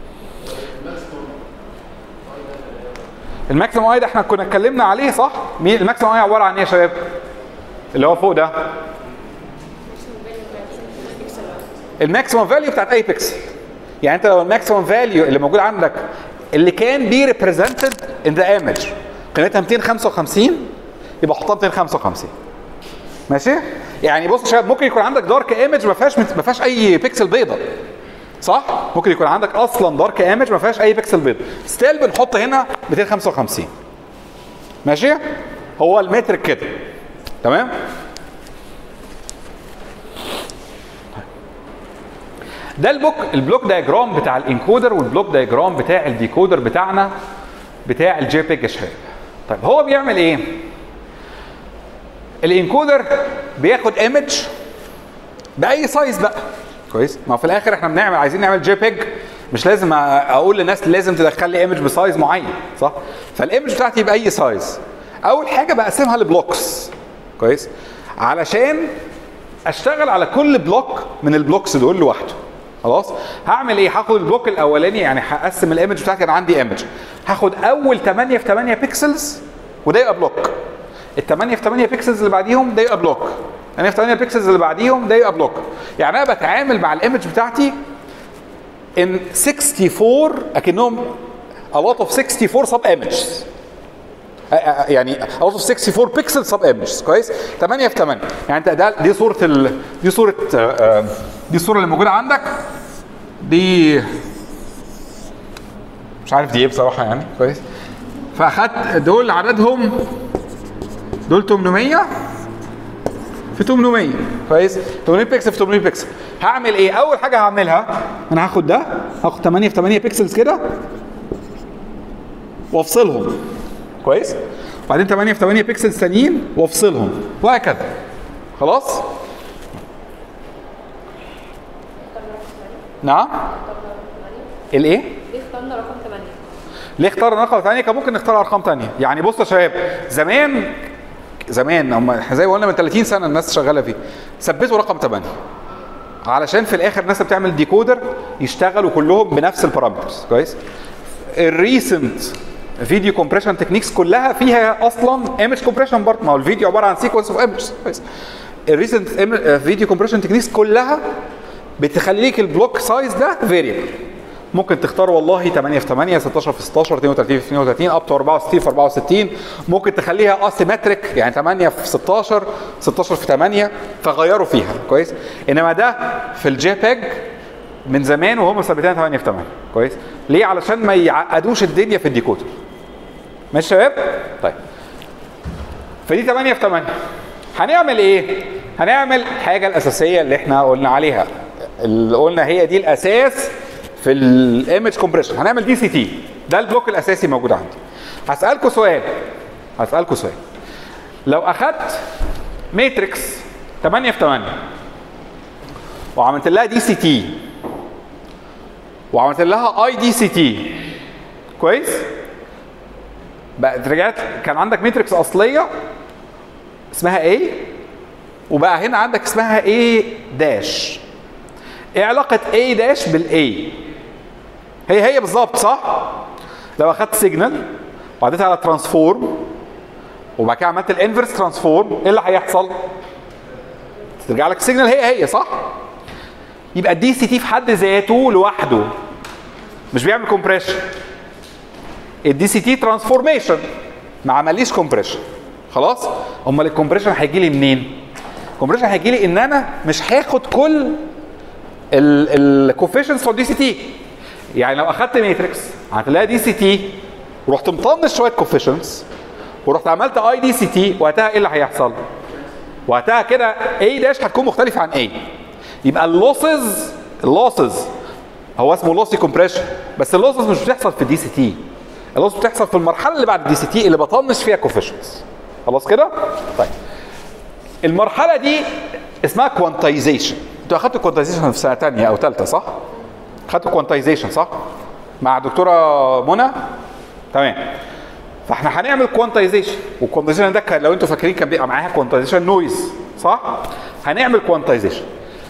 الماكسيمم اي ده احنا كنا اتكلمنا عليه صح؟ مين الماكسيمم اي عباره عن ايه يا شباب؟ اللي هو فوق ده الماكسيمم فاليو بتاعت اي بيكسل. يعني انت لو الماكسيمم فاليو اللي موجود عندك اللي كان بي ريبريزنتد ان ذا ايمج قيمتها 255 يبقى حطها 255 ماشي؟ يعني بص يا شباب ممكن يكون عندك دارك ايمج ما فيهاش اي بيكسل بيضاء صح؟ ممكن يكون عندك اصلا دارك ايمج ما فيهاش اي بيكسل بيضاء ستيل بنحط هنا 255 ماشي؟ هو المترك كده تمام؟ ده البلوك دايجرام بتاع الانكودر والبلوك دايجرام بتاع الديكودر بتاعنا بتاع الجي بيج يا شباب. طيب هو بيعمل ايه؟ الانكودر بياخد ايمج باي سايز بقى كويس؟ ما في الاخر احنا عايزين نعمل جي بيج، مش لازم اقول للناس لازم تدخل لي ايمج بسايز معين صح؟ فالايمج بتاعتي باي سايز. اول حاجه بقسمها لبلوكس كويس؟ علشان اشتغل على كل بلوك من البلوكس دول لوحده. خلاص؟ هعمل ايه؟ هاخد البلوك الاولاني، يعني هقسم الايمج بتاعتي، انا عندي ايمج هاخد اول 8 في 8 بيكسلز وده يبقى بلوك. ال 8 في 8 بيكسلز اللي بعديهم ده يبقى بلوك. 8 في 8 بيكسلز اللي بعديهم ده يبقى بلوك. يعني انا بتعامل مع الايمج بتاعتي ان 64 اكنهم a lot of 64 sub images. يعني a lot of 64 pixel sub images كويس؟ 8 في 8 يعني انت ده دي صوره دي الصوره اللي موجوده عندك، دي مش عارف دي ايه بصراحه يعني كويس؟ فاخدت دول عددهم دول 800 في 800 كويس؟ 800 بيكسل في 800 بيكسل. هعمل ايه؟ اول حاجه هعملها انا هاخد ده، هاخد 8 في 8 بيكسلز كده وافصلهم كويس؟ وبعدين 8 في 8 بيكسلز ثانيين وافصلهم وهكذا. خلاص؟ نعم؟ الايه؟ ليه اخترنا رقم 8؟ ليه اخترنا رقم 8؟ كان ممكن نختار ارقام ثانيه. يعني بصوا يا شباب زمان هم زي ما قلنا من 30 سنه الناس شغاله فيه، ثبتوا رقم 8 علشان في الاخر الناس اللي بتعمل ديكودر يشتغلوا كلهم بنفس البارامترز كويس؟ الريسنت فيديو كومبريشن تكنيكس كلها فيها اصلا ايمج كومبريشن برضه، ما هو الفيديو عباره عن سيكونس اوف ايمجز كويس؟ الريسنت فيديو كومبريشن تكنيكس كلها بتخليك البلوك سايز ده فيريبل. ممكن تختار والله 8 في 8 16 في 16 32 في 32 اب تو 64 في 64. ممكن تخليها اسيمتريك يعني 8 في 16 16 في 8 فغيروا فيها كويس؟ انما ده في الجي بيج من زمان وهم مثبتين 8 في 8 كويس؟ ليه؟ علشان ما يعقدوش الدنيا في الديكودر. ماشي يا شباب؟ طيب فدي 8 في 8 هنعمل ايه؟ هنعمل الحاجه الاساسيه اللي احنا قلنا عليها، اللي قلنا هي دي الاساس في الايمج كومبريشن. هنعمل دي سي تي، ده البلوك الاساسي موجود عندي. هسالكم سؤال لو اخدت ماتريكس 8 في 8 وعملت لها دي سي تي وعملت لها اي دي سي تي كويس؟ بقى رجعت كان عندك ماتريكس اصليه اسمها A وبقى هنا عندك اسمها A داش. ايه علاقه A داش بالA؟ هي بالظبط صح؟ لو اخدت سيجنال وعديت على ترانسفورم وبعد كده عملت الانفرس ترانسفورم ايه اللي هيحصل؟ ترجع لك السيجنال هي صح؟ يبقى الدي سي تي في حد ذاته لوحده مش بيعمل كومبريشن. الدي سي تي ترانسفورميشن ما عمليش كومبريشن. خلاص؟ امال الكومبريشن هيجي لي منين؟ الكومبريشن هيجي لي ان انا مش هاخد كل الكوفيشنتس بتوع الدي سي تي. يعني لو اخدت ماتريكس هتلاقي دي سي تي ورحت مطنش شويه كوفيشنتس ورحت عملت اي دي سي تي، وقتها ايه اللي هيحصل؟ وقتها كده اي داش هتكون مختلفه عن اي. يبقى اللوسز هو اسمه لوسي كومبريشن، بس اللوسز مش بتحصل في الدي سي تي، اللوس بتحصل في المرحله اللي بعد الدي سي تي اللي بطنش فيها كوفيشنتس. خلاص كده؟ طيب المرحله دي اسمها كوانتايزيشن. انتوا اخدتوا كوانتايزيشن في سنه ثانيه او ثالثه صح؟ خدتوا كوانتايزيشن صح؟ مع دكتوره منى؟ تمام. فاحنا هنعمل كوانتايزيشن، والكوانتايزيشن ده لو انتوا فاكرين كان بيبقى معاها كوانتايزيشن نويز صح؟ هنعمل كوانتايزيشن.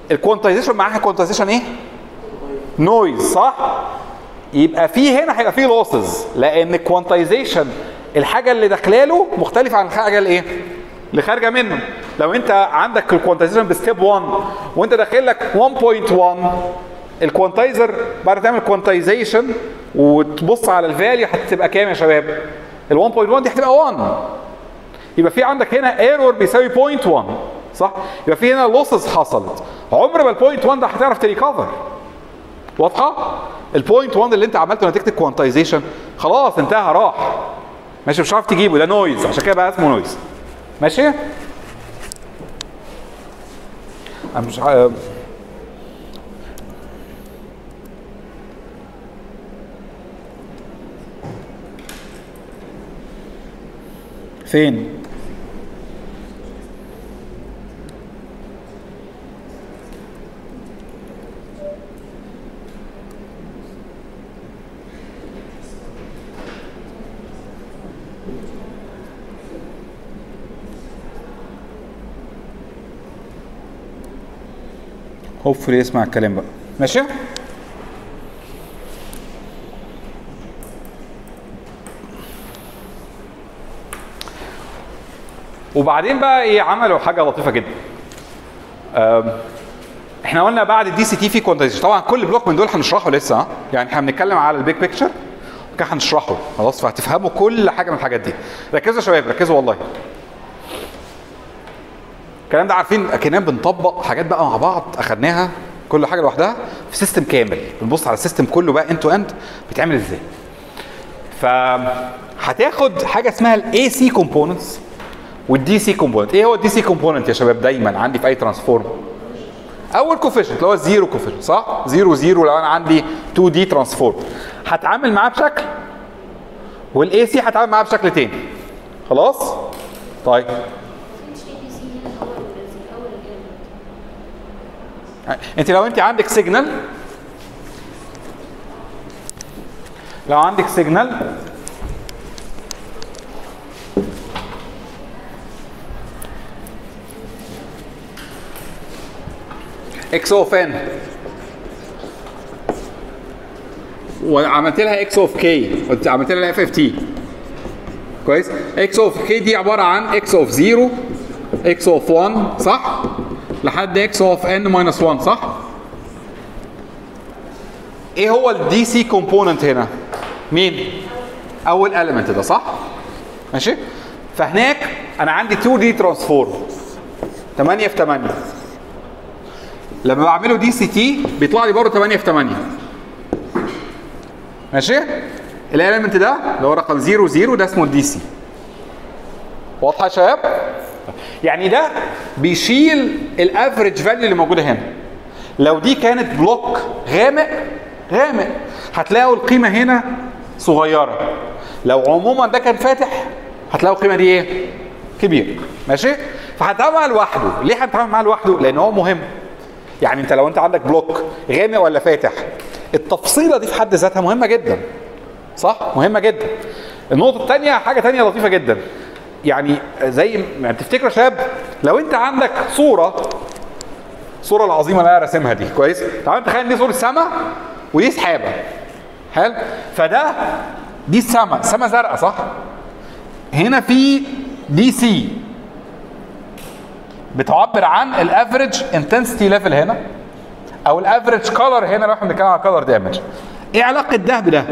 الكوانتايزيشن معاها كوانتايزيشن ايه؟ نويز، صح؟ يبقى في هنا هيبقى في لوسز، لان الكوانتايزيشن الحاجه اللي داخله له مختلفه عن الحاجه الايه؟ اللي خارجه منه. لو انت عندك الكوانتايزيشن بستيب 1 وانت داخل لك 1.1، الكوانتايزر بعد ما تعمل كوانتايزيشن وتبص على الفاليو هتبقى كام يا شباب؟ ال 1.1 دي هتبقى 1. يبقى في عندك هنا ايرور بيساوي 0.1، صح؟ يبقى في هنا لوسز حصلت. عمر ما ال 0.1 ده هتعرف تريكفر. واضحه؟ ال 0.1 اللي انت عملته نتيجه الكوانتايزيشن خلاص انتهى، راح. ماشي، مش عارف تجيبه، ده نويز، عشان كده بقى اسمه نويز. ماشي؟ انا مش فين؟ هوبفلي يسمع الكلام بقى. ماشي؟ وبعدين بقى ايه، عملوا حاجه لطيفه جدا. احنا قلنا بعد الدي سي تي في كوانتايزيشن. طبعا كل بلوك من دول هنشرحه لسه، يعني احنا بنتكلم على البيج بيكتشر وكده هنشرحه خلاص، فهتفهموا كل حاجه من الحاجات دي. ركزوا يا شباب، ركزوا والله. الكلام ده عارفين اكننا بنطبق حاجات بقى مع بعض، اخدناها كل حاجه لوحدها في سيستم كامل، بنبص على السيستم كله بقى اند تو اند بيتعمل ازاي. فهتاخد حاجه اسمها الاي سي كومبوننتس والدي سي كومبوننت. ايه هو الدي سي كومبوننت يا شباب؟ دايما عندي في اي ترانسفورم اول كوفيشنت اللي هو الزيرو كوفيشنت، صح؟ 0 0 لو انا عندي 2 دي ترانسفورم هتعامل معاه بشكل، والاي سي هتعامل معاه بشكل تاني. خلاص؟ طيب انت لو انت عندك سيجنال، لو عندك سيجنال اكس اوف ان وعملت لها اكس اوف كي، عملت لها اف اف تي، كويس؟ اكس اوف كي دي عباره عن اكس اوف 0 اكس اوف 1، صح؟ لحد اكس اوف ان ماينس 1، صح؟ ايه هو الدي سي كومبوننت هنا؟ مين؟ اول اليمنت ده، صح؟ ماشي؟ فهناك انا عندي 2 دي ترانسفورم 8 في 8، لما بعمله دي سي تي بيطلع لي برضه 8 في 8. ماشي؟ الاليمنت ده اللي هو رقم 0 0 ده اسمه الدي سي. واضحه يا شباب؟ يعني ده بيشيل الافريج فاليو اللي موجوده هنا. لو دي كانت بلوك غامق هتلاقوا القيمه هنا صغيره. لو عموما ده كان فاتح هتلاقوا القيمه دي ايه؟ كبيره. ماشي؟ فهنتعامل معاه لوحده. ليه هنتعامل معاه لوحده؟ لان هو مهم. يعني انت لو انت عندك بلوك غامق ولا فاتح، التفصيله دي في حد ذاتها مهمه جدا، صح؟ مهمه جدا. النقطه الثانيه حاجه ثانيه لطيفه جدا، يعني زي ما تفتكروا يا شباب، لو انت عندك الصوره العظيمه اللي انا راسمها دي، كويس؟ تعال تخيل دي صوره سماء ودي سحابه. حلو؟ فده دي السماء، سماء زرقاء، صح؟ هنا في دي سي بتعبر عن الافريج انتنسيتي ليفل هنا، او الافريج كولر هنا لو احنا بنتكلم على كولر دامج. ايه علاقه ده بده؟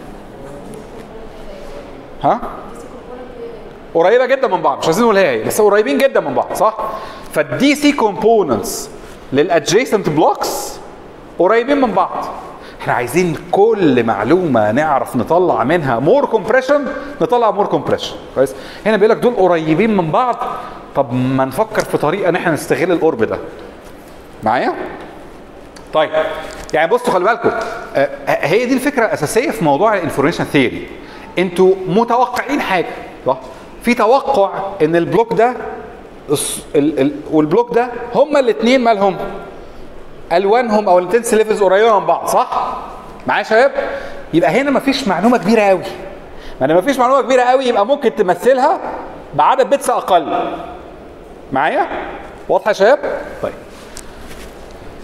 ها؟ قريبه جدا من بعض، مش عايزين نقول هي بس قريبين جدا من بعض، صح؟ فالدي سي كومبوننتس للادجيسنت بلوكس قريبين من بعض. احنا عايزين كل معلومه نعرف نطلع منها مور كومبريشن نطلع مور كومبريشن، كويس؟ هنا بيقول لك دول قريبين من بعض، طب ما نفكر في طريقه ان احنا نستغل القرب ده. معايا؟ طيب يعني بصوا خلي بالكم، هي دي الفكره الاساسيه في موضوع الانفورميشن ثيوري. انتوا متوقعين حاجه، صح؟ في توقع ان البلوك ده والبلوك ده هما الاثنين مالهم؟ الوانهم او الانتنس ليفلز قريبه من بعض، صح؟ معايا يا شباب؟ يبقى هنا مفيش معلومه كبيره قوي. ما انا مفيش معلومه كبيره قوي يبقى ممكن تمثلها بعدد بيتس اقل. معايا؟ واضحه يا شباب؟ طيب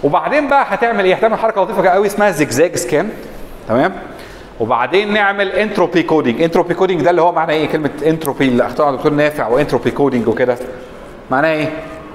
وبعدين بقى هتعمل ايه؟ هتعمل حركه لطيفه قوي اسمها زجزاج سكان. تمام؟ وبعدين نعمل انتروبي كودينج. انتروبي كودينج ده اللي هو معناه ايه؟ كلمه انتروبي اللي اخترعها الدكتور نافع وانتروبي كودينج وكده معناه ايه؟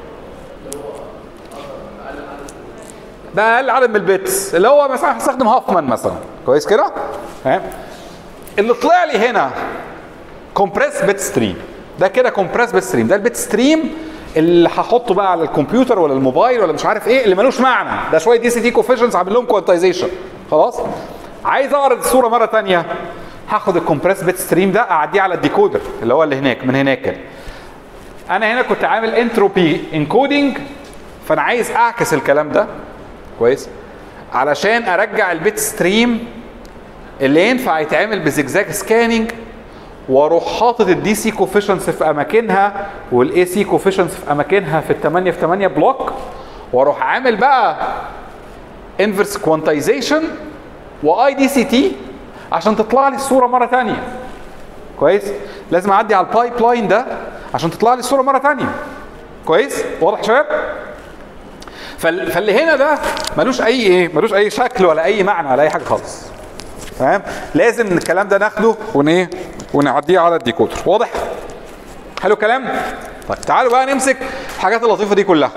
ده اقل عدد من البيتس، اللي هو مثلا هستخدم هافمان مثلا. كويس كده؟ تمام؟ اللي طلع لي هنا كومبريس بيت ستريم. ده كده كومبريس بيت ستريم، ده البيت ستريم اللي هحطه بقى على الكمبيوتر ولا الموبايل ولا مش عارف ايه، اللي ملوش معنى. ده شويه دي سي تي كوفيشنز عامل لهم كوانتايزيشن. خلاص؟ عايز اعرض الصوره مره ثانيه، هاخد الكومبريس بيت ستريم ده اعديه على الديكودر اللي هو اللي هناك من هناك كده. انا هنا كنت عامل انتروبي انكودنج، فانا عايز اعكس الكلام ده. كويس؟ علشان ارجع البيت ستريم اللي ينفع يتعمل بزجزاج سكاننج، واروح حاطط الدي سي كوفيشنس في اماكنها والاي سي كوفيشنس في اماكنها في ال8 في 8 بلوك، واروح عامل بقى انفرس كوانتايزيشن واي دي سي تي عشان تطلع لي الصوره مره ثانيه. كويس؟ لازم اعدي على البايب لاين ده عشان تطلع لي الصوره مره ثانيه. كويس؟ واضح يا شباب؟ فاللي هنا ده ملوش اي ايه؟ ملوش اي شكل ولا اي معنى ولا اي حاجه خالص. تمام؟ لازم الكلام ده ناخده ونعديه على الديكودر. واضح؟ حلو الكلام؟ طيب تعالوا بقى نمسك الحاجات اللطيفه دي كلها.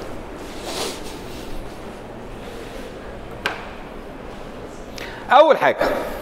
اول حاجه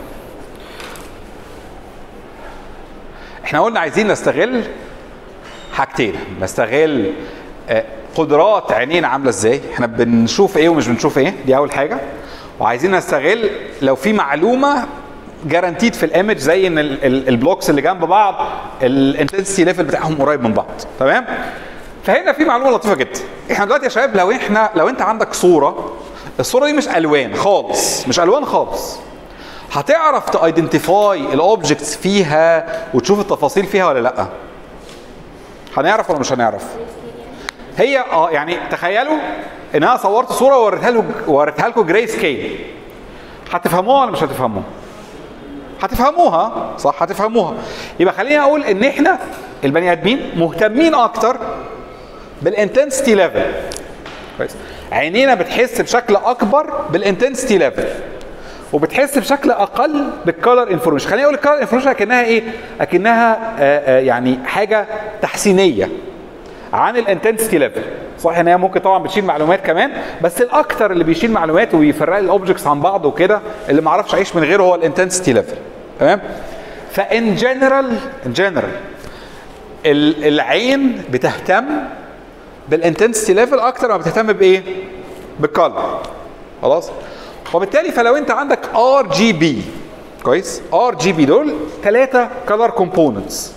احنا قلنا عايزين نستغل حاجتين. نستغل قدرات عينينا عامله ازاي، احنا بنشوف ايه ومش بنشوف ايه، دي اول حاجه. وعايزين نستغل لو في معلومه جارانتيد في الايمج، زي ان البلوكس اللي جنب بعض الانتنسيتي ليفل بتاعهم قريب من بعض. تمام؟ فهنا في معلومه لطيفه جدا. احنا دلوقتي يا شباب لو انت عندك صوره، الصوره دي مش الوان خالص، مش الوان خالص، هتعرف تايدنتيفاي الاوبجكتس فيها وتشوف التفاصيل فيها ولا لا؟ هنعرف ولا مش هنعرف؟ هي يعني تخيلوا ان انا صورت صوره ووريتها لكم جراي سكيل، هتفهموها ولا مش هتفهموها؟ هتفهموها صح؟ هتفهموها. يبقى خليني اقول ان احنا البني ادمين مهتمين اكتر بالانتنسيتي ليفل. كويس؟ عينينا بتحس بشكل اكبر بالانتنسيتي ليفل، وبتحس بشكل اقل بالكالر انفورميشن. خليني اقول الكالر انفورميشن اكنها ايه؟ اكنها يعني حاجه تحسينيه عن الانتنسيتي ليفل. صح ان هي ممكن طبعا بتشيل معلومات كمان، بس الاكتر اللي بيشيل معلومات ويفرق الاوبجكتس عن بعض وكده اللي ما اعرفش اعيش من غيره هو الانتنسيتي ليفل. تمام؟ فان جنرال العين بتهتم بالانتنسيتي ليفل اكتر ما بتهتم بايه؟ بالكالر. خلاص؟ وبالتالي فلو انت عندك ار جي بي، كويس؟ ار جي بي دول 3 كالر كومبوننتس.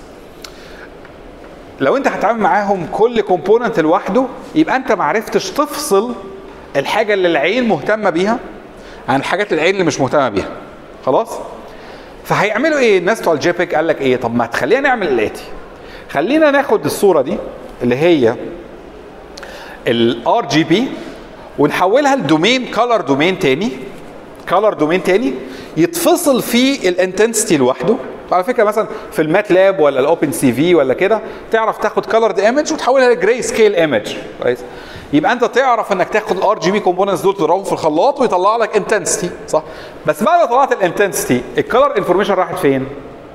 لو انت هتتعامل معاهم كل كومبوننت لوحده، يبقى انت ما عرفتش تفصل الحاجه اللي العين مهتمه بيها عن الحاجات اللي العين اللي مش مهتمه بيها. خلاص؟ فهيعملوا ايه؟ الناس بتوع الجيبك قال لك ايه؟ طب ما تخلينا نعمل الاتي. خلينا ناخد الصوره دي اللي هي الار جي بي ونحولها لدومين كالر دومين تاني يتفصل فيه الانتنسيتي لوحده. على فكره مثلا في الماتلاب ولا الاوبن سي في ولا كده تعرف تاخد كالرد ايمج وتحولها لجراي سكيل ايمج. كويس؟ يبقى انت تعرف انك تاخد الار جي بي كومبوننتس دول تضربهم في الخلاط ويطلع لك انتنسيتي. صح؟ بس بعد ما طلعت الانتنسيتي الكالر انفورميشن راحت فين؟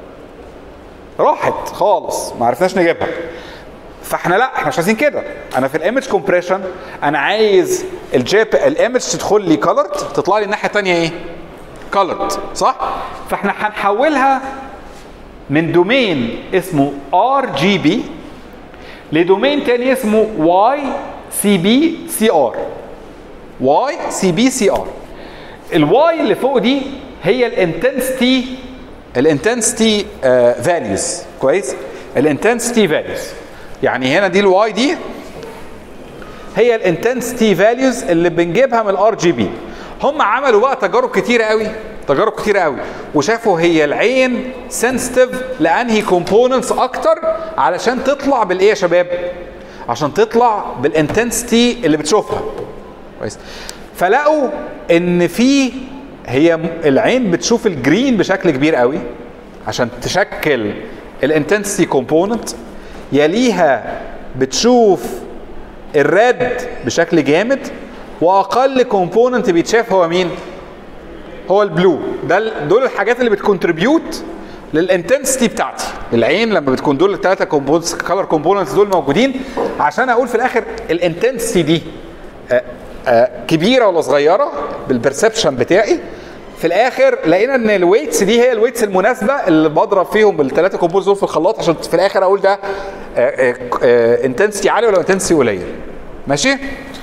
راحت خالص، ما عرفناش نجيبها. فاحنا لا، احنا مش عايزين كده. انا في الايمج كومبريشن انا عايز الايمج تدخل لي كالرد، تطلع لي الناحيه الثانيه ايه؟ كالرد. صح؟ فاحنا هنحولها من دومين اسمه ار جي بي لدومين تاني اسمه واي سي بي سي ار. واي سي بي سي ار. الواي اللي فوق دي هي الانتنسيتي فاليوز. كويس؟ الانتنسيتي فاليوز. يعني هنا دي الواي دي هي الانتنسيتي فاليوز اللي بنجيبها من الار جي بي. هم عملوا بقى تجارب كتيره قوي وشافوا هي العين سنسيتيف لانهي كومبوننتس اكتر علشان تطلع بالايه يا شباب؟ عشان تطلع بالانتنسيتي اللي بتشوفها. كويس؟ فلقوا ان هي العين بتشوف الجرين بشكل كبير قوي عشان تشكل الانتنسيتي كومبوننت، يليها بتشوف الريد بشكل جامد، واقل كومبوننت بيتشاف هو مين؟ هو البلو. دول الحاجات اللي بتكونتريبيوت للانتنسيتي بتاعتي. العين لما بتكون دول الثلاثه كومبوننتس كلر كومبوننتس دول موجودين عشان اقول في الاخر الانتنسيتي دي كبيره ولا صغيره بالبرسبشن بتاعي. في الاخر لقينا ان الويتس دي هي الويتس المناسبه اللي بضرب فيهم بالثلاثه كومبوننتس دول في الخلاط عشان في الاخر اقول ده انتنسيتي عالي ولا انتنسيتي قليل. ماشي؟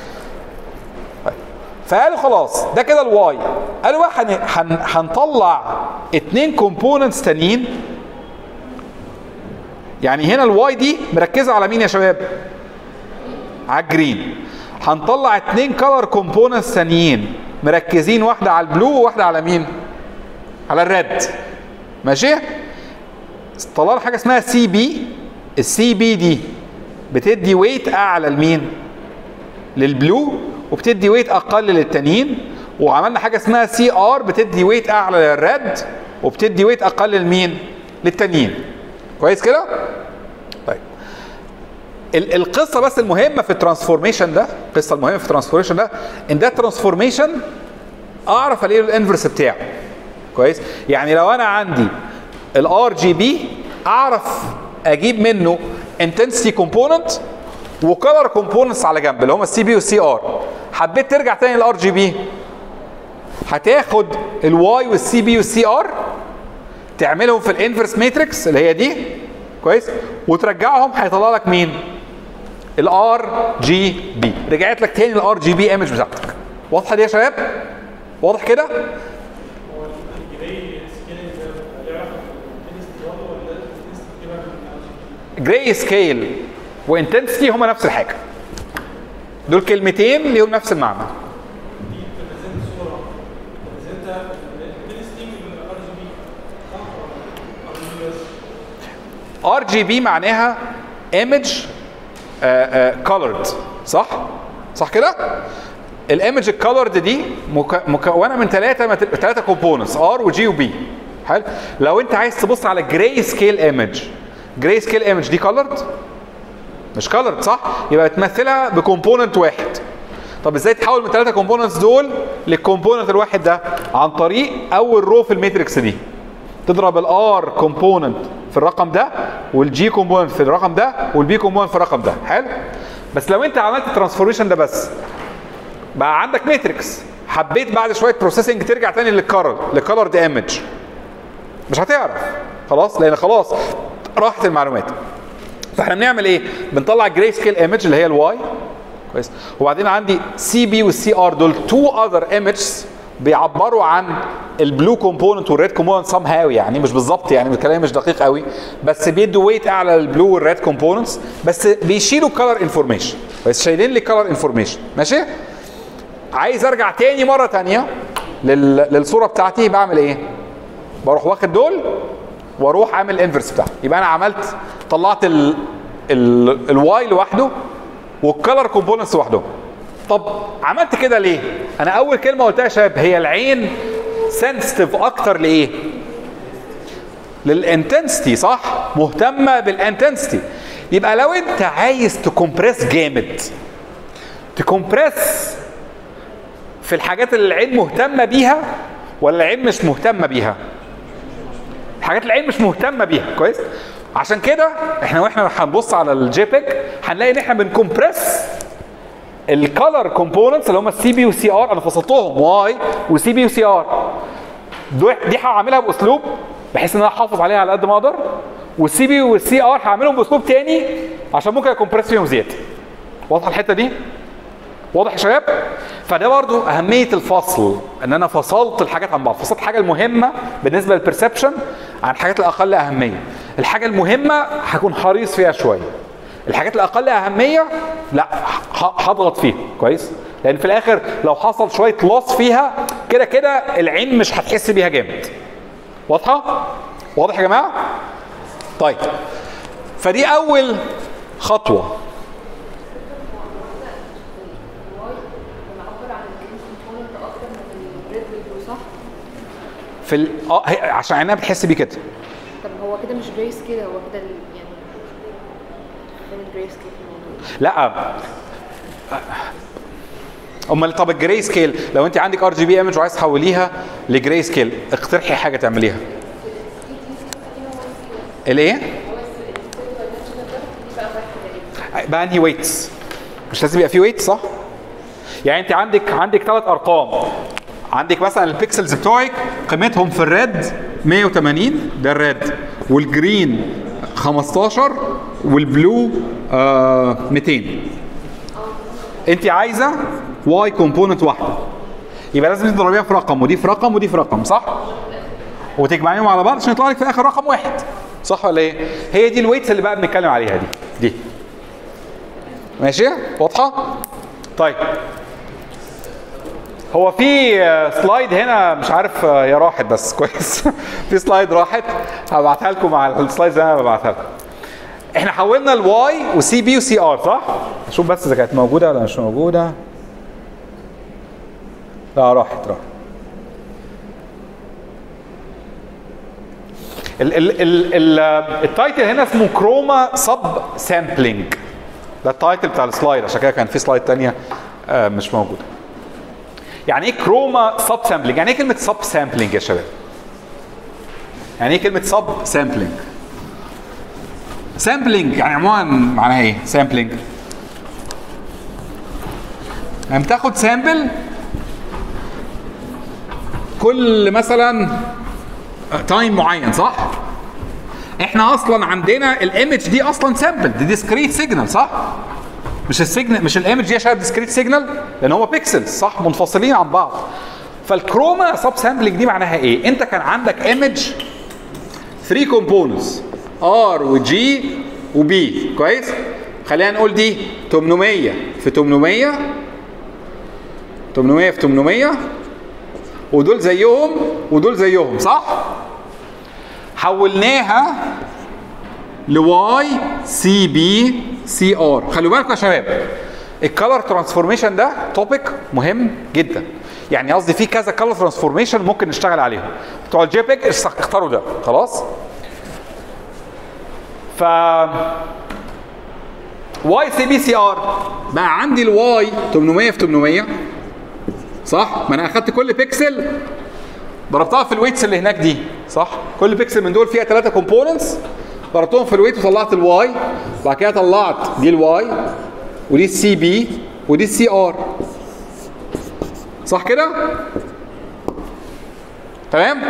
فقالوا خلاص ده كده الواي. قالوا بقى هنطلع 2 كومبوننتس تانيين. يعني هنا الواي دي مركزه على مين يا شباب؟ على الجرين. هنطلع 2 كلر كومبوننتس تانيين مركزين، واحده على البلو وواحده على مين؟ على الريد. ماشي؟ طلعنا حاجه اسمها سي بي. السي بي دي بتدي ويت اعلى لمين؟ للبلو، وبتدي ويت اقل للتانيين. وعملنا حاجه اسمها سي ار بتدي ويت اعلى للريد وبتدي ويت اقل لمين؟ للتانيين. كويس كده؟ طيب القصه بس المهمه في الترانسفورميشن ده، القصه المهمه في الترانسفورميشن ده ان ده ترانسفورميشن اعرف الاقي الانفرس بتاعه. كويس؟ يعني لو انا عندي الار جي بي اعرف اجيب منه انتنسيتي كومبوننت وكلر كومبوننتس على جنب اللي هم السي بي والسي ار. حبيت ترجع تاني للار جي بي هتاخد الواي والسي بي والسي ار تعملهم في الانفرس ماتريكس اللي هي دي. كويس؟ وترجعهم هيطلع لك مين؟ الار جي بي. رجعت لك تاني الار جي بي ايمج بتاعتك. واضحه دي يا شباب؟ واضح كده؟ جراي سكيل وانتنسيتي هما نفس الحاجه. دول كلمتين ليهم نفس المعنى. ار جي بي معناها ايمج كولرد. صح؟ صح كده؟ الايمج الكولرد دي مكونه من ثلاثه كومبوننتس ار وجي وبي. حلو؟ لو انت عايز تبص على جراي سكيل ايمج، جراي سكيل ايمج دي كولرد؟ مش كولرد صح؟ يبقى تمثلها بكومبوننت واحد. طب ازاي تحول من ثلاثه كومبوننتس دول للكومبوننت الواحد ده؟ عن طريق اول رو في الماتريكس دي. تضرب الار كومبوننت في الرقم ده والجي كومبوننت في الرقم ده والبي كومبوننت في الرقم ده. حلو؟ بس لو انت عملت الترانسفورميشن ده بس بقى عندك ماتريكس، حبيت بعد شويه بروسيسنج ترجع تاني للكولرد ايمج مش هتعرف خلاص، لان خلاص راحت المعلومات. فاحنا بنعمل ايه؟ بنطلع جراي سكيل ايمج اللي هي الواي. كويس؟ وبعدين عندي سي بي والسي ار دول 2 اذر ايمجز بيعبروا عن البلو كومبوننت والريد كومبوننت سام هاو، يعني مش بالظبط، يعني الكلام مش دقيق قوي، بس بيدوا ويت اعلى للبلو والريد كومبوننتس، بس بيشيلوا كلر انفورميشن. بس شايلين لي كلر انفورميشن. ماشي؟ عايز ارجع تاني مره تانيه للصوره بتاعتي، بعمل ايه؟ بروح واخد دول واروح اعمل الانفرس بتاعه. يبقى انا طلعت الواي لوحده والكلر كومبوننتس لوحدهم. طب عملت كده ليه؟ انا اول كلمه قلتها يا شباب هي العين سنسيتيف اكتر لايه؟ للانتنسيتي. صح؟ مهتمه بالانتنسيتي. يبقى لو انت عايز تكمبريس جامد، تكمبريس في الحاجات اللي العين مهتمه بيها ولا العين مش مهتمه بيها؟ حاجات العين مش مهتمه بيها. كويس؟ عشان كده واحنا هنبص على الجي بيك هنلاقي ان احنا بنكمبريس الكالر كومبوننتس اللي هم السي بي والسي ار. انا فصلتهم واي وسي بي وسي ار. دي هعملها باسلوب بحيث ان انا احافظ عليها على قد ما اقدر، والسي بي والسي ار هعملهم باسلوب تاني عشان ممكن اكمبريس فيهم زياده. واضحه الحته دي؟ واضح يا شباب؟ فده برضو اهميه الفصل، ان انا فصلت الحاجات عن بعض. فصلت الحاجه المهمه بالنسبه للبرسبشن عن الحاجات الاقل اهميه. الحاجه المهمه هكون حريص فيها شويه، الحاجات الاقل اهميه لا هضغط فيها. كويس؟ لان في الاخر لو حصل شويه لوس فيها كده كده العين مش هتحس بيها جامد. واضحه؟ واضح يا جماعه؟ طيب فدي اول خطوه. في عشان عينها بتحس بيه كده. طب هو كده مش جراي سكيل، هو كده يعني فين الجراي سكيل في الموضوع؟ لا امال طب الجراي سكيل، لو انت عندك ار جي بي ايمج وعايز تحوليها لجراي سكيل، اقترحي حاجه تعمليها. الايه؟ بقى انهي ويتس؟ مش لازم يبقى فيه ويت صح؟ يعني انت عندك 3 ارقام، عندك مثلا البيكسلز بتوعك قيمتهم في الريد 180 ده الريد، والجرين 15 والبلو 200. انت عايزه واي كومبوننت واحده، يبقى لازم تضربيها في رقم ودي في رقم ودي في رقم صح؟ وتجمعيهم على بعض عشان يطلع لك في الاخر رقم واحد صح ولا ايه؟ هي دي الويتس اللي بقى بنتكلم عليها دي ماشي؟ واضحه؟ طيب هو في سلايد هنا مش عارف هي راحت بس كويس في سلايد راحت هبعتها لكم مع السلايدز اللي انا ببعتها لكم. احنا حولنا الواي وسي بي وسي ار صح؟ اشوف بس اذا كانت موجوده ولا مش موجوده. لا راحت. التايتل هنا اسمه كروما سب سامبلينج، ده التايتل بتاع السلايد، عشان كده كان في سلايد ثانيه مش موجوده. يعني ايه كروما سب سامبلينج؟ يعني ايه كلمه سب سامبلينج يا شباب؟ يعني ايه كلمه سب سامبلينج؟ سامبلينج يعني عموما معناها ايه؟ سامبلينج يعني بتاخد سامبل كل مثلا تايم معين صح؟ احنا اصلا عندنا الايمج دي اصلا سامبل، دي ديسكريت سيجنال صح؟ مش السيجنال، مش الايمج دي يا شباب ديسكريت سيجنال لان هو بيكسلز صح؟ منفصلين عن بعض. فالكروما سب سامبلينج دي معناها ايه؟ انت كان عندك ايمج 3 كومبوننتس ار وجي وبي كويس؟ خلينا نقول دي 800 في 800 800 في 800 ودول زيهم ودول زيهم صح؟ حولناها لواي سي بي سي ار. خلوا بالكم يا شباب الكالر ترانسفورميشن ده توبيك مهم جدا، يعني قصدي في كذا كالر ترانسفورميشن ممكن نشتغل عليهم. بتوع الجي بيج اختاروا ده خلاص. ف واي سي بي سي ار بقى عندي الواي 800 في 800 صح؟ ما انا اخدت كل بيكسل ضربتها في الويتس اللي هناك دي صح؟ كل بيكسل من دول فيها 3 كومبوننتس ضربتهم في الويت وطلعت الواي، بعد كده طلعت دي الواي ودي السي بي ودي السي ار صح كده؟ تمام؟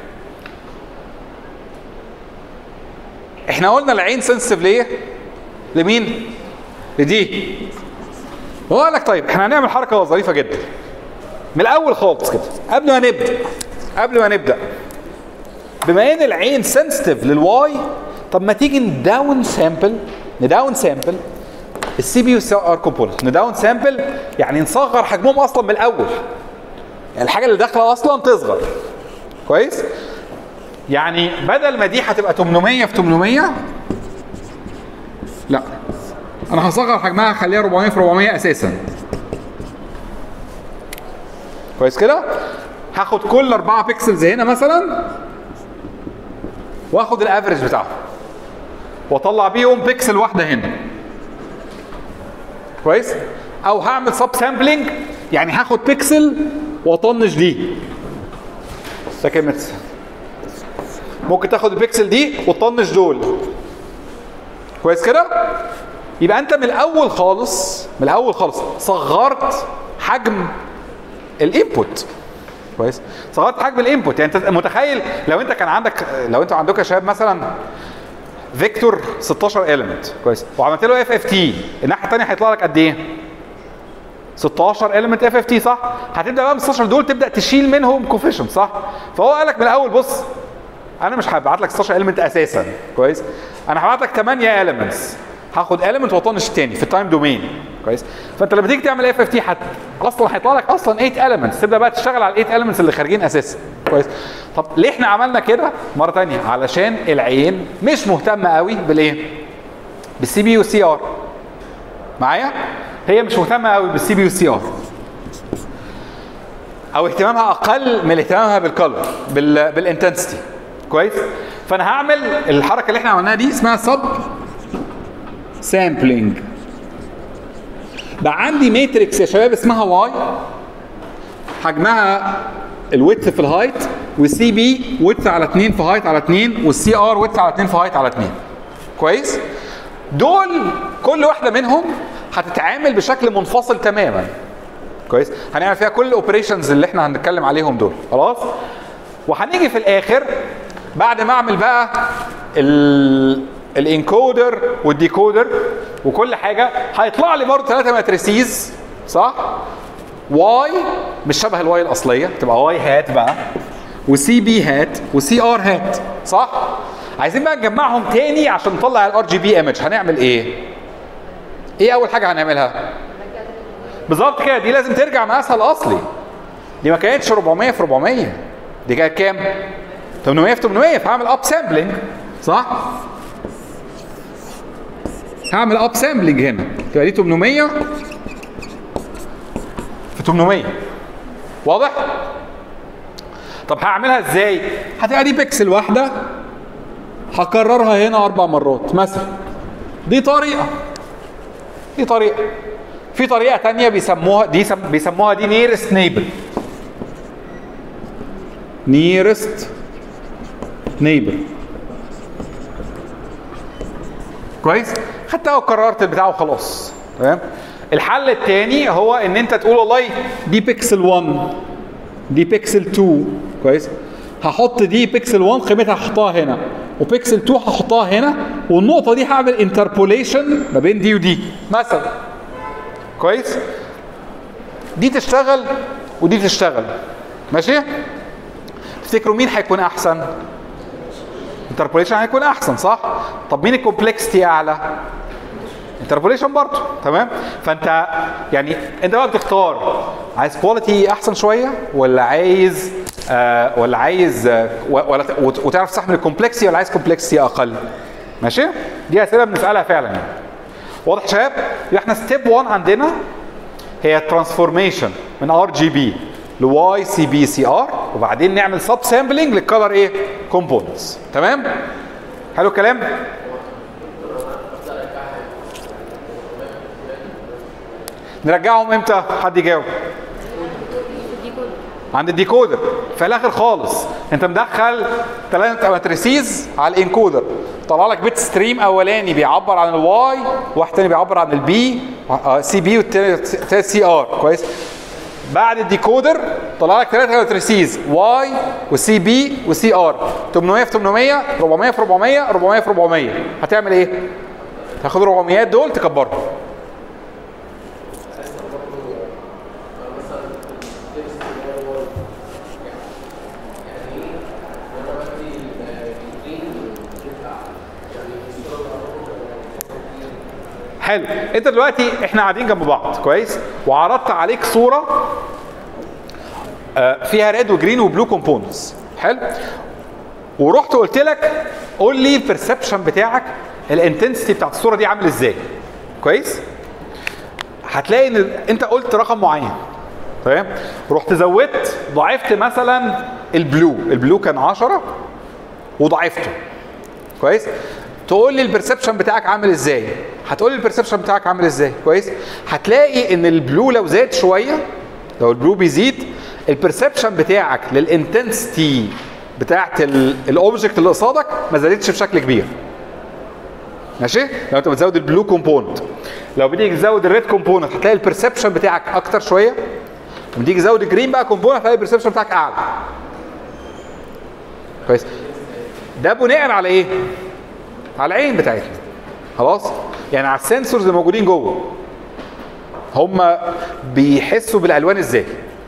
احنا قلنا العين سنسيتيف ليه؟ لمين؟ لدي. هو قال لك طيب احنا هنعمل حركه ظريفه جدا من الاول خالص كده قبل ما نبدا بما ان العين سنسيتيف للواي، طب ما تيجي نداون سامبل السي بي والسي ار كومبوننت، نداون سامبل يعني نصغر حجمهم اصلا من الاول، يعني الحاجه اللي داخله اصلا تصغر كويس؟ يعني بدل ما دي هتبقى 800 في 800 لا انا هصغر حجمها اخليها 400 في 400 اساسا كويس كده؟ هاخد كل 4 بيكسلز هنا مثلا واخد الافريج بتاعهم واطلع بيهم بيكسل واحده هنا كويس؟ او هعمل سب سامبلينج يعني هاخد بيكسل واطنش دي. ده كلمه ممكن تاخد البيكسل دي وتطنش دول كويس كده؟ يبقى انت من الاول خالص صغرت حجم الانبوت كويس؟ صغرت حجم الانبوت. يعني انت متخيل لو انت كان عندك، لو انتوا عندكم يا شباب مثلا فيكتور 16 اليمنت كويس؟ وعملت له اف اف تي، الناحيه الثانيه هيطلع لك قد ايه؟ 16 اليمنت اف اف تي صح؟ هتبدا بقى من 16 دول تبدا تشيل منهم كوفيشنت صح؟ فهو قال لك من الاول بص انا مش هبعت لك 16 اليمنت اساسا كويس؟ انا هبعت لك 8 اليمنتس، هاخد اليمنت واطنش الثاني في التايم دومين كويس؟ فانت لما تيجي تعمل اف اف تي اصلا هيطلع لك اصلا 8 اليمنتس، تبدا بقى تشتغل على ال 8 اليمنتس اللي خارجين اساسا كويس؟ طب ليه احنا عملنا كده؟ مره ثانيه علشان العين مش مهتمه قوي بالايه؟ بالسي بي والسي ار. معايا؟ هي مش مهتمه قوي بالسي بي والسي ار، او اهتمامها اقل من اهتمامها بالكلر بالانتنسيتي كويس؟ فانا هعمل الحركه اللي احنا عملناها دي اسمها سب سامبلينج. بقى عندي ماتريكس يا شباب اسمها واي، حجمها الويدث في الهايت، والسي بي ويدث على 2 في هايت على 2، والسي ار ويدث على 2 في هايت على 2. كويس؟ دول كل واحده منهم هتتعامل بشكل منفصل تماما. كويس؟ هنعمل فيها كل الاوبريشنز اللي احنا هنتكلم عليهم دول. خلاص؟ وهنيجي في الاخر بعد ما اعمل بقى الانكودر والديكودر وكل حاجه، هيطلع لي برضه 3 ماتريسيز، صح؟ واي مش شبه الواي الاصليه، تبقى واي هات بقى، وسي بي هات، وسي ار هات، صح؟ عايزين بقى نجمعهم تاني عشان نطلع الار جي بي ايمج. هنعمل ايه؟ ايه اول حاجه هنعملها؟ بالظبط كده، دي لازم ترجع مقاسها الاصلي. دي ما كانتش 400 في 400، دي كانت كام؟ 800 في 800، فهعمل اب سامبلنج، صح؟ هعمل اب سامبلنج هنا، تبقى دي 800 في 800. واضح؟ طب هعملها ازاي؟ هتبقى دي بيكسل واحده، هكررها هنا 4 مرات مثلا. دي طريقه. في طريقه ثانيه بيسموها دي نيرست نيبر. كويس؟ خدتها وكررت البتاع وخلاص. تمام؟ الحل الثاني هو ان انت تقول والله دي بيكسل 1، دي بيكسل 2، كويس؟ هحط دي بيكسل 1 قيمتها هحطها هنا، وبيكسل 2 هحطها هنا، والنقطه دي هعمل انتربوليشن ما بين دي ودي مثلا. كويس؟ دي تشتغل ودي تشتغل. ماشي؟ تفتكروا مين هيكون احسن؟ انتربوليشن هيكون احسن، صح؟ طب مين الكومبلكسيتي اعلى؟ انتربوليشن برضه. تمام؟ فانت يعني انت بقى بتختار عايز كواليتي احسن شويه، ولا عايز وتعرف تستحمل الكومبلكسيتي، ولا عايز كومبلكسيتي اقل؟ ماشي؟ دي اسئله بنسالها فعلا يعني. واضح يا شباب؟ يبقى احنا ستيب 1 عندنا هي ترانسفورميشن من ار جي بي لواي سي بي سي ار، وبعدين نعمل سب سامبلنج للكلر ايه؟ كومبوننتس. تمام؟ حلو الكلام؟ نرجعهم امتى؟ حد يجاوب. عند الديكودر في الاخر خالص. انت مدخل 3 ماتريسيز على الانكودر، طلع لك بيت ستريم اولاني بيعبر عن الواي، واحد تاني بيعبر عن البي سي بي، والتاني سي ار. كويس؟ بعد الديكودر طلع لك 3 ماتريسيز واي وسي بي وسي ار، 800 في 800، 400 في 400، 400 في 400. هتعمل ايه؟ تاخد 400 دول تكبرهم. حلو. انت دلوقتي احنا قاعدين جنب بعض، كويس؟ وعرضت عليك صوره فيها ريد وجرين وبلو كومبوننتس. حلو؟ ورحت قلت لك قول لي البرسبشن بتاعك، الانتنسيتي بتاعت الصوره دي عامل ازاي؟ كويس؟ هتلاقي ان انت قلت رقم معين. تمام؟ رحت زودت، ضعفت مثلا البلو كان 10 وضعفته. كويس؟ تقول لي البرسبشن بتاعك عامل ازاي؟ هتقول لي البرسبشن بتاعك عامل ازاي؟ كويس؟ هتلاقي ان البلو لو زاد شويه، لو البلو بيزيد، البرسبشن بتاعك للانتنسيتي بتاعت الاوبجكت اللي قصادك ما زادتش بشكل كبير. ماشي؟ لو انت بتزود البلو كومبوننت. لو بتيجي تزود الريد كومبوننت هتلاقي البرسبشن بتاعك اكتر شويه. لما تيجي تزود الجرين بقى كومبوننت هتلاقي البرسبشن بتاعك اعلى. كويس؟ ده بناء على ايه؟ على العين بتاعتنا. خلاص؟ يعني على السنسورز اللي موجودين جوه. هم بيحسوا بالالوان ازاي؟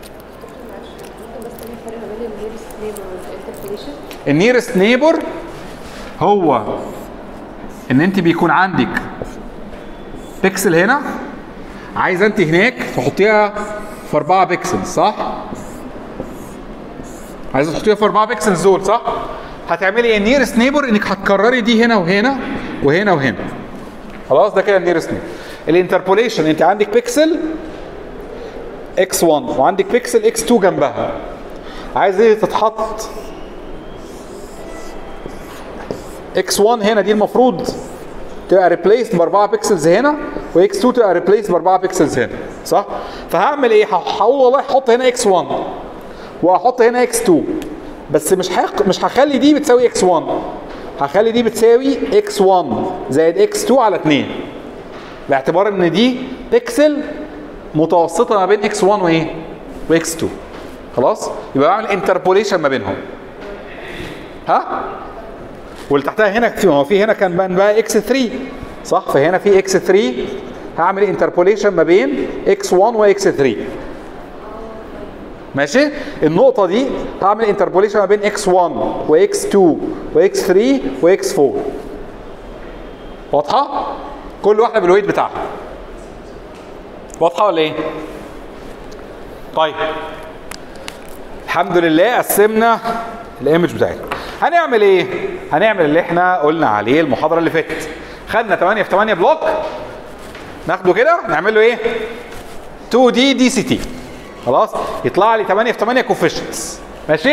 النيرست نيبر هو ان انت بيكون عندك بيكسل هنا، عايزه انت هناك تحطيها في 4 بيكسل، صح؟ عايزه تحطيها في 4 بيكسل دول، صح؟ هتعملي ايه؟ النيرست نيبر انك هتكرري دي هنا وهنا وهنا وهنا. خلاص؟ ده كده النيرست نيبر. الانتربوليشن انت عندك بيكسل x1 وعندك بيكسل x2 جنبها، عايز ايه تتحط؟ x1 هنا دي المفروض تبقى ريبليس ب4 بيكسلز هنا، واكس 2 تبقى ريبليس ب 4 بيكسلز هنا صح؟ فهعمل ايه؟ هقول والله هحط هنا اكس 1 وهحط هنا اكس 2 بس مش هخلي دي بتساوي اكس 1 هخلي دي بتساوي اكس 1 زائد اكس 2 على 2 باعتبار ان دي بيكسل متوسطه ما بين اكس 1 وايه؟ واكس 2 خلاص؟ يبقى بعمل انتربوليشن ما بينهم ها؟ واللي تحتها هنا ما هو في هنا كان بقى اكس 3 صح؟ فهنا في اكس 3 هعمل انتربوليشن ما بين اكس 1 واكس 3 ماشي؟ النقطة دي هعمل انتربوليشن ما بين اكس 1 واكس 2 واكس 3 واكس 4 واضحة؟ كل واحدة بالويت بتاعها واضحة ولا ايه؟ طيب الحمد لله قسمنا الايمج بتاعتنا. هنعمل ايه؟ هنعمل اللي احنا قلنا عليه المحاضرة اللي فاتت. خدنا 8 في 8 بلوك ناخده كده نعمل له ايه؟ 2 دي دي سي تي خلاص؟ يطلع لي 8 في 8 كوفيشنتس ماشي؟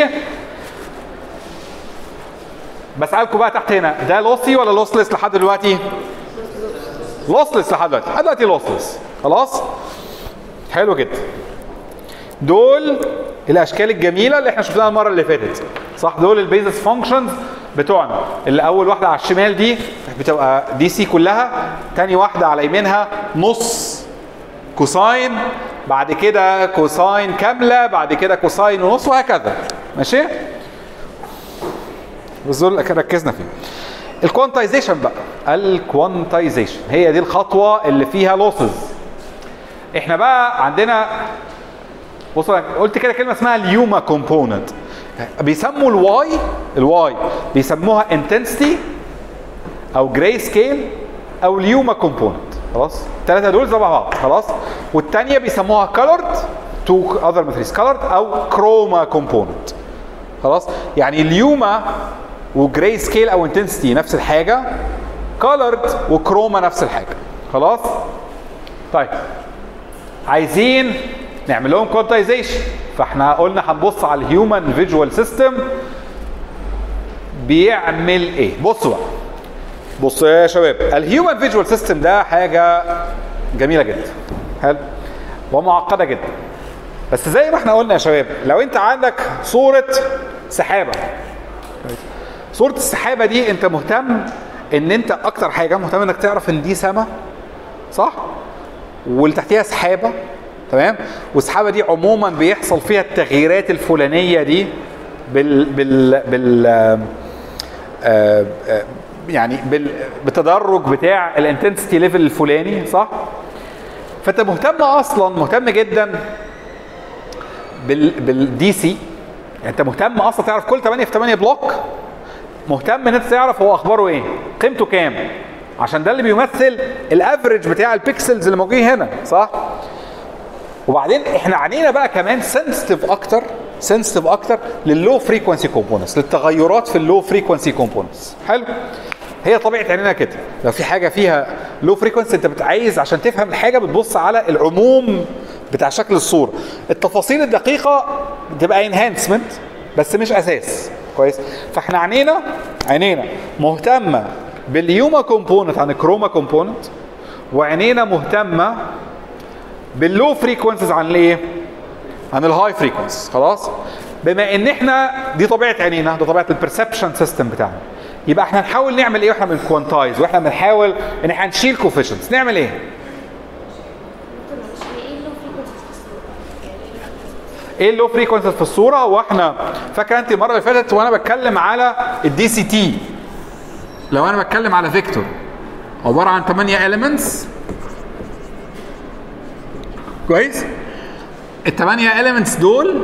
بسألكم بقى تحت هنا ده لوسي ولا لوسلس لحد دلوقتي؟ لوسلس لحد دلوقتي لوسلس خلاص؟ حلو جدا. دول الاشكال الجميله اللي احنا شفناها المره اللي فاتت صح؟ دول البيزس فانكشنز بتوعنا اللي اول واحده على الشمال دي بتبقى دي سي كلها، تاني واحده على يمينها نص كوساين، بعد كده كوساين كامله، بعد كده كوساين ونص وهكذا ماشي؟ بس دول ركزنا فيهم. الكوانتايزيشن بقى، الكوانتايزيشن هي دي الخطوه اللي فيها لوسز. احنا بقى عندنا بصوا قلت كده كلمه اسمها اليوما كومبوننت، بيسموا الواي بيسموها انتنسيتي او جراي سكيل او اليوما كومبوننت خلاص؟ الثلاثه دول زي بعض خلاص؟ والثانيه بيسموها كولرد تو اذر ماتريس كولرد او كروما كومبوننت خلاص؟ يعني اليوما وجراي سكيل او انتنسيتي نفس الحاجه، كولرد وكروما نفس الحاجه خلاص؟ طيب عايزين نعمل لهم كوانتايزيشن، فاحنا قلنا هنبص على الهيومن فيجوال سيستم بيعمل ايه. بصوا بقى، بصوا يا شباب، الهيومن فيجوال سيستم ده حاجه جميله جدا حلو ومعقده جدا. بس زي ما احنا قلنا يا شباب، لو انت عندك صوره سحابه، صوره السحابه دي انت مهتم ان انت اكتر حاجه مهتم انك تعرف ان دي سما صح؟ واللي تحتيها سحابه تمام؟ والسحابه دي عموما بيحصل فيها التغييرات الفلانيه دي يعني بالتدرج بتاع الانتنسيتي ليفل الفلاني صح؟ فانت مهتم جدا بالدي سي، يعني انت مهتم اصلا تعرف كل 8 في 8 بلوك، مهتم ان انت تعرف هو اخباره ايه؟ قيمته كام؟ عشان ده اللي بيمثل الافريج بتاع البيكسلز اللي موجودين هنا صح؟ وبعدين احنا عنينا بقى كمان سنسيتيف اكتر لللو فريكوانسي كومبوننتس، للتغيرات في اللو فريكوانسي كومبوننتس. حلو؟ هي طبيعه عينينا كده، لو في حاجه فيها لو فريكوانسي انت عايز عشان تفهم الحاجه بتبص على العموم بتاع شكل الصوره، التفاصيل الدقيقه بتبقى انهانسمنت بس مش اساس كويس؟ فاحنا عينينا مهتمه باليوما كومبوننت عن الكروما كومبوننت، وعينينا مهتمه باللو فريكونسيز عن الايه؟ عن الهاي فريكونسيز خلاص؟ بما ان احنا دي طبيعه عينينا، ده طبيعه البرسبشن سيستم بتاعنا، يبقى احنا نحاول نعمل ايه واحنا بنكوانتايز واحنا بنحاول ان احنا نشيل كوفيشنتس؟ نعمل ايه؟ ايه اللو فريكونسيز في الصوره؟ واحنا فاكره انت المره اللي فاتت وانا بتكلم على الدي سي تي، لو انا بتكلم على فيكتور عباره عن 8 اليمنتس كويس؟ ال8 elements دول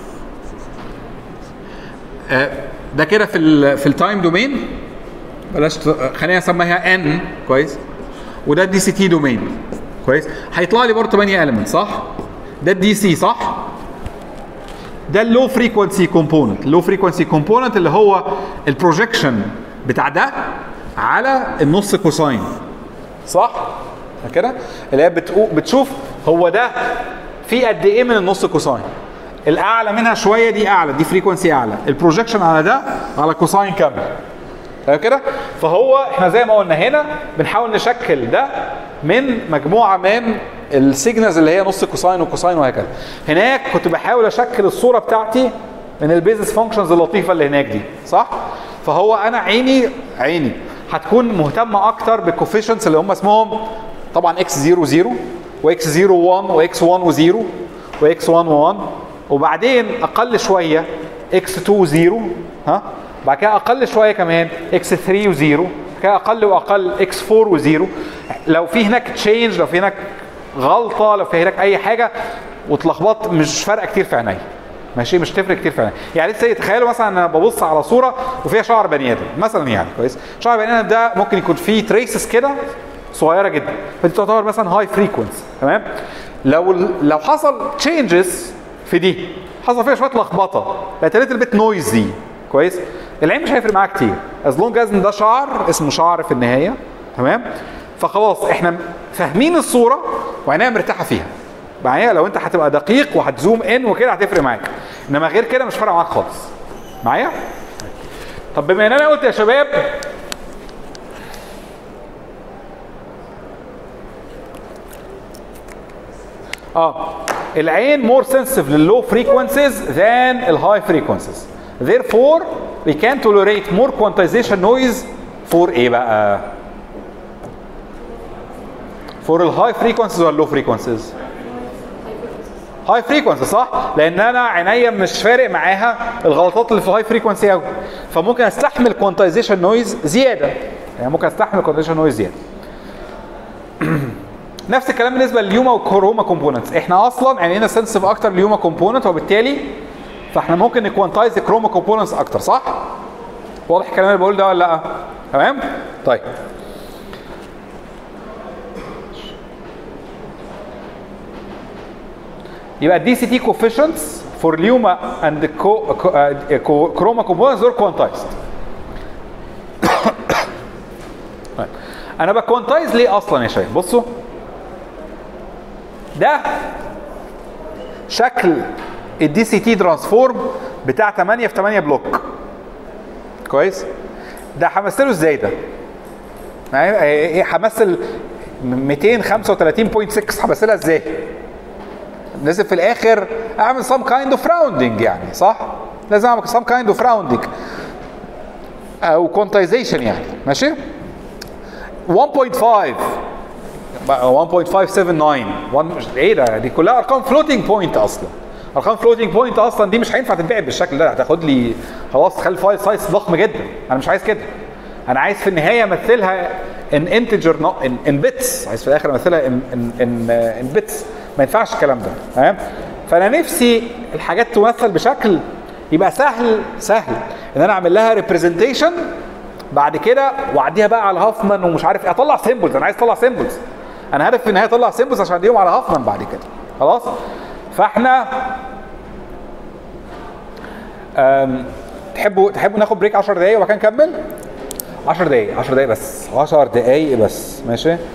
ده كده في التايم دومين، بلاش خلينا نسميها ان كويس؟ وده الدي سي تي دومين كويس؟ هيطلع لي برضه 8 elements صح؟ ده الدي سي صح؟ ده اللو فريكوانسي كومبوننت، اللو فريكوانسي كومبوننت اللي هو البروجيكشن بتاع ده على النص كوساين صح؟ كده؟ اللي هي بتشوف هو ده في قد ايه من النص كوساين، الاعلى منها شويه دي اعلى، دي فريكوانسي اعلى، البروجيكشن على ده على كوساين كامل تمام كده؟ فهو احنا زي ما قلنا هنا بنحاول نشكل ده من مجموعه من السيجنالز اللي هي نص كوساين وكوساين وهكذا. هناك كنت بحاول اشكل الصوره بتاعتي من البيزنس فانكشنز اللطيفه اللي هناك دي، صح؟ فهو انا عيني هتكون مهتمه اكتر بالكوفيشنتس اللي هم اسمهم طبعا اكس 0 0 واكس 0 1 واكس 1 و0 واكس 1 و1، وبعدين اقل شويه اكس 2 0، ها؟ بعد كده اقل شويه كمان اكس 3 و0، كده اقل واقل اكس 4 و0. لو في هناك تشينج، لو في هناك غلطه، لو في هناك اي حاجه واتلخبطت، مش فارقه كتير في عينيا، ماشي؟ مش تفرق كتير في عينيا. يعني لسه تخيلوا مثلا انا ببص على صوره وفيها شعر بني ادم مثلا، يعني كويس، شعر بني ادم ده ممكن يكون فيه تريسز كده صغيره جدا، فدي تعتبر مثلا هاي فريكونسي، تمام؟ لو حصل تشينجز في دي، حصل فيها شويه لخبطه، بقت ليتل بيت نويزي، كويس، العين مش هيفرق معاها كتير از لونج از ان ده شعر اسمه شعر في النهايه، تمام؟ فخلاص احنا فاهمين الصوره وعينيا مرتاحه فيها. معايا؟ لو انت هتبقى دقيق وهتزوم ان وكده هتفرق معاك، انما غير كده مش فارقه معاك خالص. معايا؟ طب بما ان انا قلت يا شباب العين more sensitive للlow frequencies than الهاي frequencies. Therefore we can tolerate more quantization noise for ايه بقى؟ for الهاي frequencies ولا low frequencies؟ هاي فريكونسي، صح؟ لان انا عينيا مش فارق معاها الغلطات اللي في الهاي فريكونسي قوي، فممكن استحمل كوانتايزيشن نويز زياده، يعني ممكن استحمل كوانتايزيشن نويز زياده. نفس الكلام بالنسبه لليوما والكروما كومبوننتس، احنا اصلا عينينا سنسيف اكتر لليوما كومبوننت، وبالتالي فاحنا ممكن نكوانتايز الكروما كومبوننتس اكتر، صح؟ واضح الكلام اللي بقوله ده ولا لا؟ تمام؟ طيب يبقى الدي سي تي coefficients for ليوما and chroma components are quantized. انا بكوانتايز ليه اصلا يا شباب؟ بصوا ده شكل الدي سي تي ترانسفورم بتاع 8 في 8 بلوك، كويس؟ ده همثله ازاي ده؟ همثل 235.6 همثلها ازاي؟ لازم في الاخر اعمل some kind of rounding، يعني صح؟ لازم اعمل some kind of rounding او quantization، يعني ماشي؟ 1.5 1.579 ايه ده؟ دي كلها ارقام floating point اصلا. ارقام floating point اصلا دي مش هينفع تتباع بالشكل ده، هتاخد لي خلاص تخلي الفايل سايز ضخم جدا. انا مش عايز كده، انا عايز في النهايه امثلها ان انتجر ان بيتس، عايز في الاخر امثلها ان بيتس، ما ينفعش الكلام ده، تمام؟ فانا نفسي الحاجات تمثل بشكل يبقى سهل ان انا اعمل لها ريبريزنتيشن بعد كده واعديها بقى على هافمان ومش عارف ايه، اطلع سيمبلز. انا عايز اطلع سيمبلز، انا هدف في النهايه اطلع سيمبلز عشان اديهم على هافمان بعد كده، خلاص؟ فاحنا تحبوا ناخد بريك 10 دقايق وبعد كده نكمل؟ 10 دقايق بس، 10 دقايق بس، ماشي؟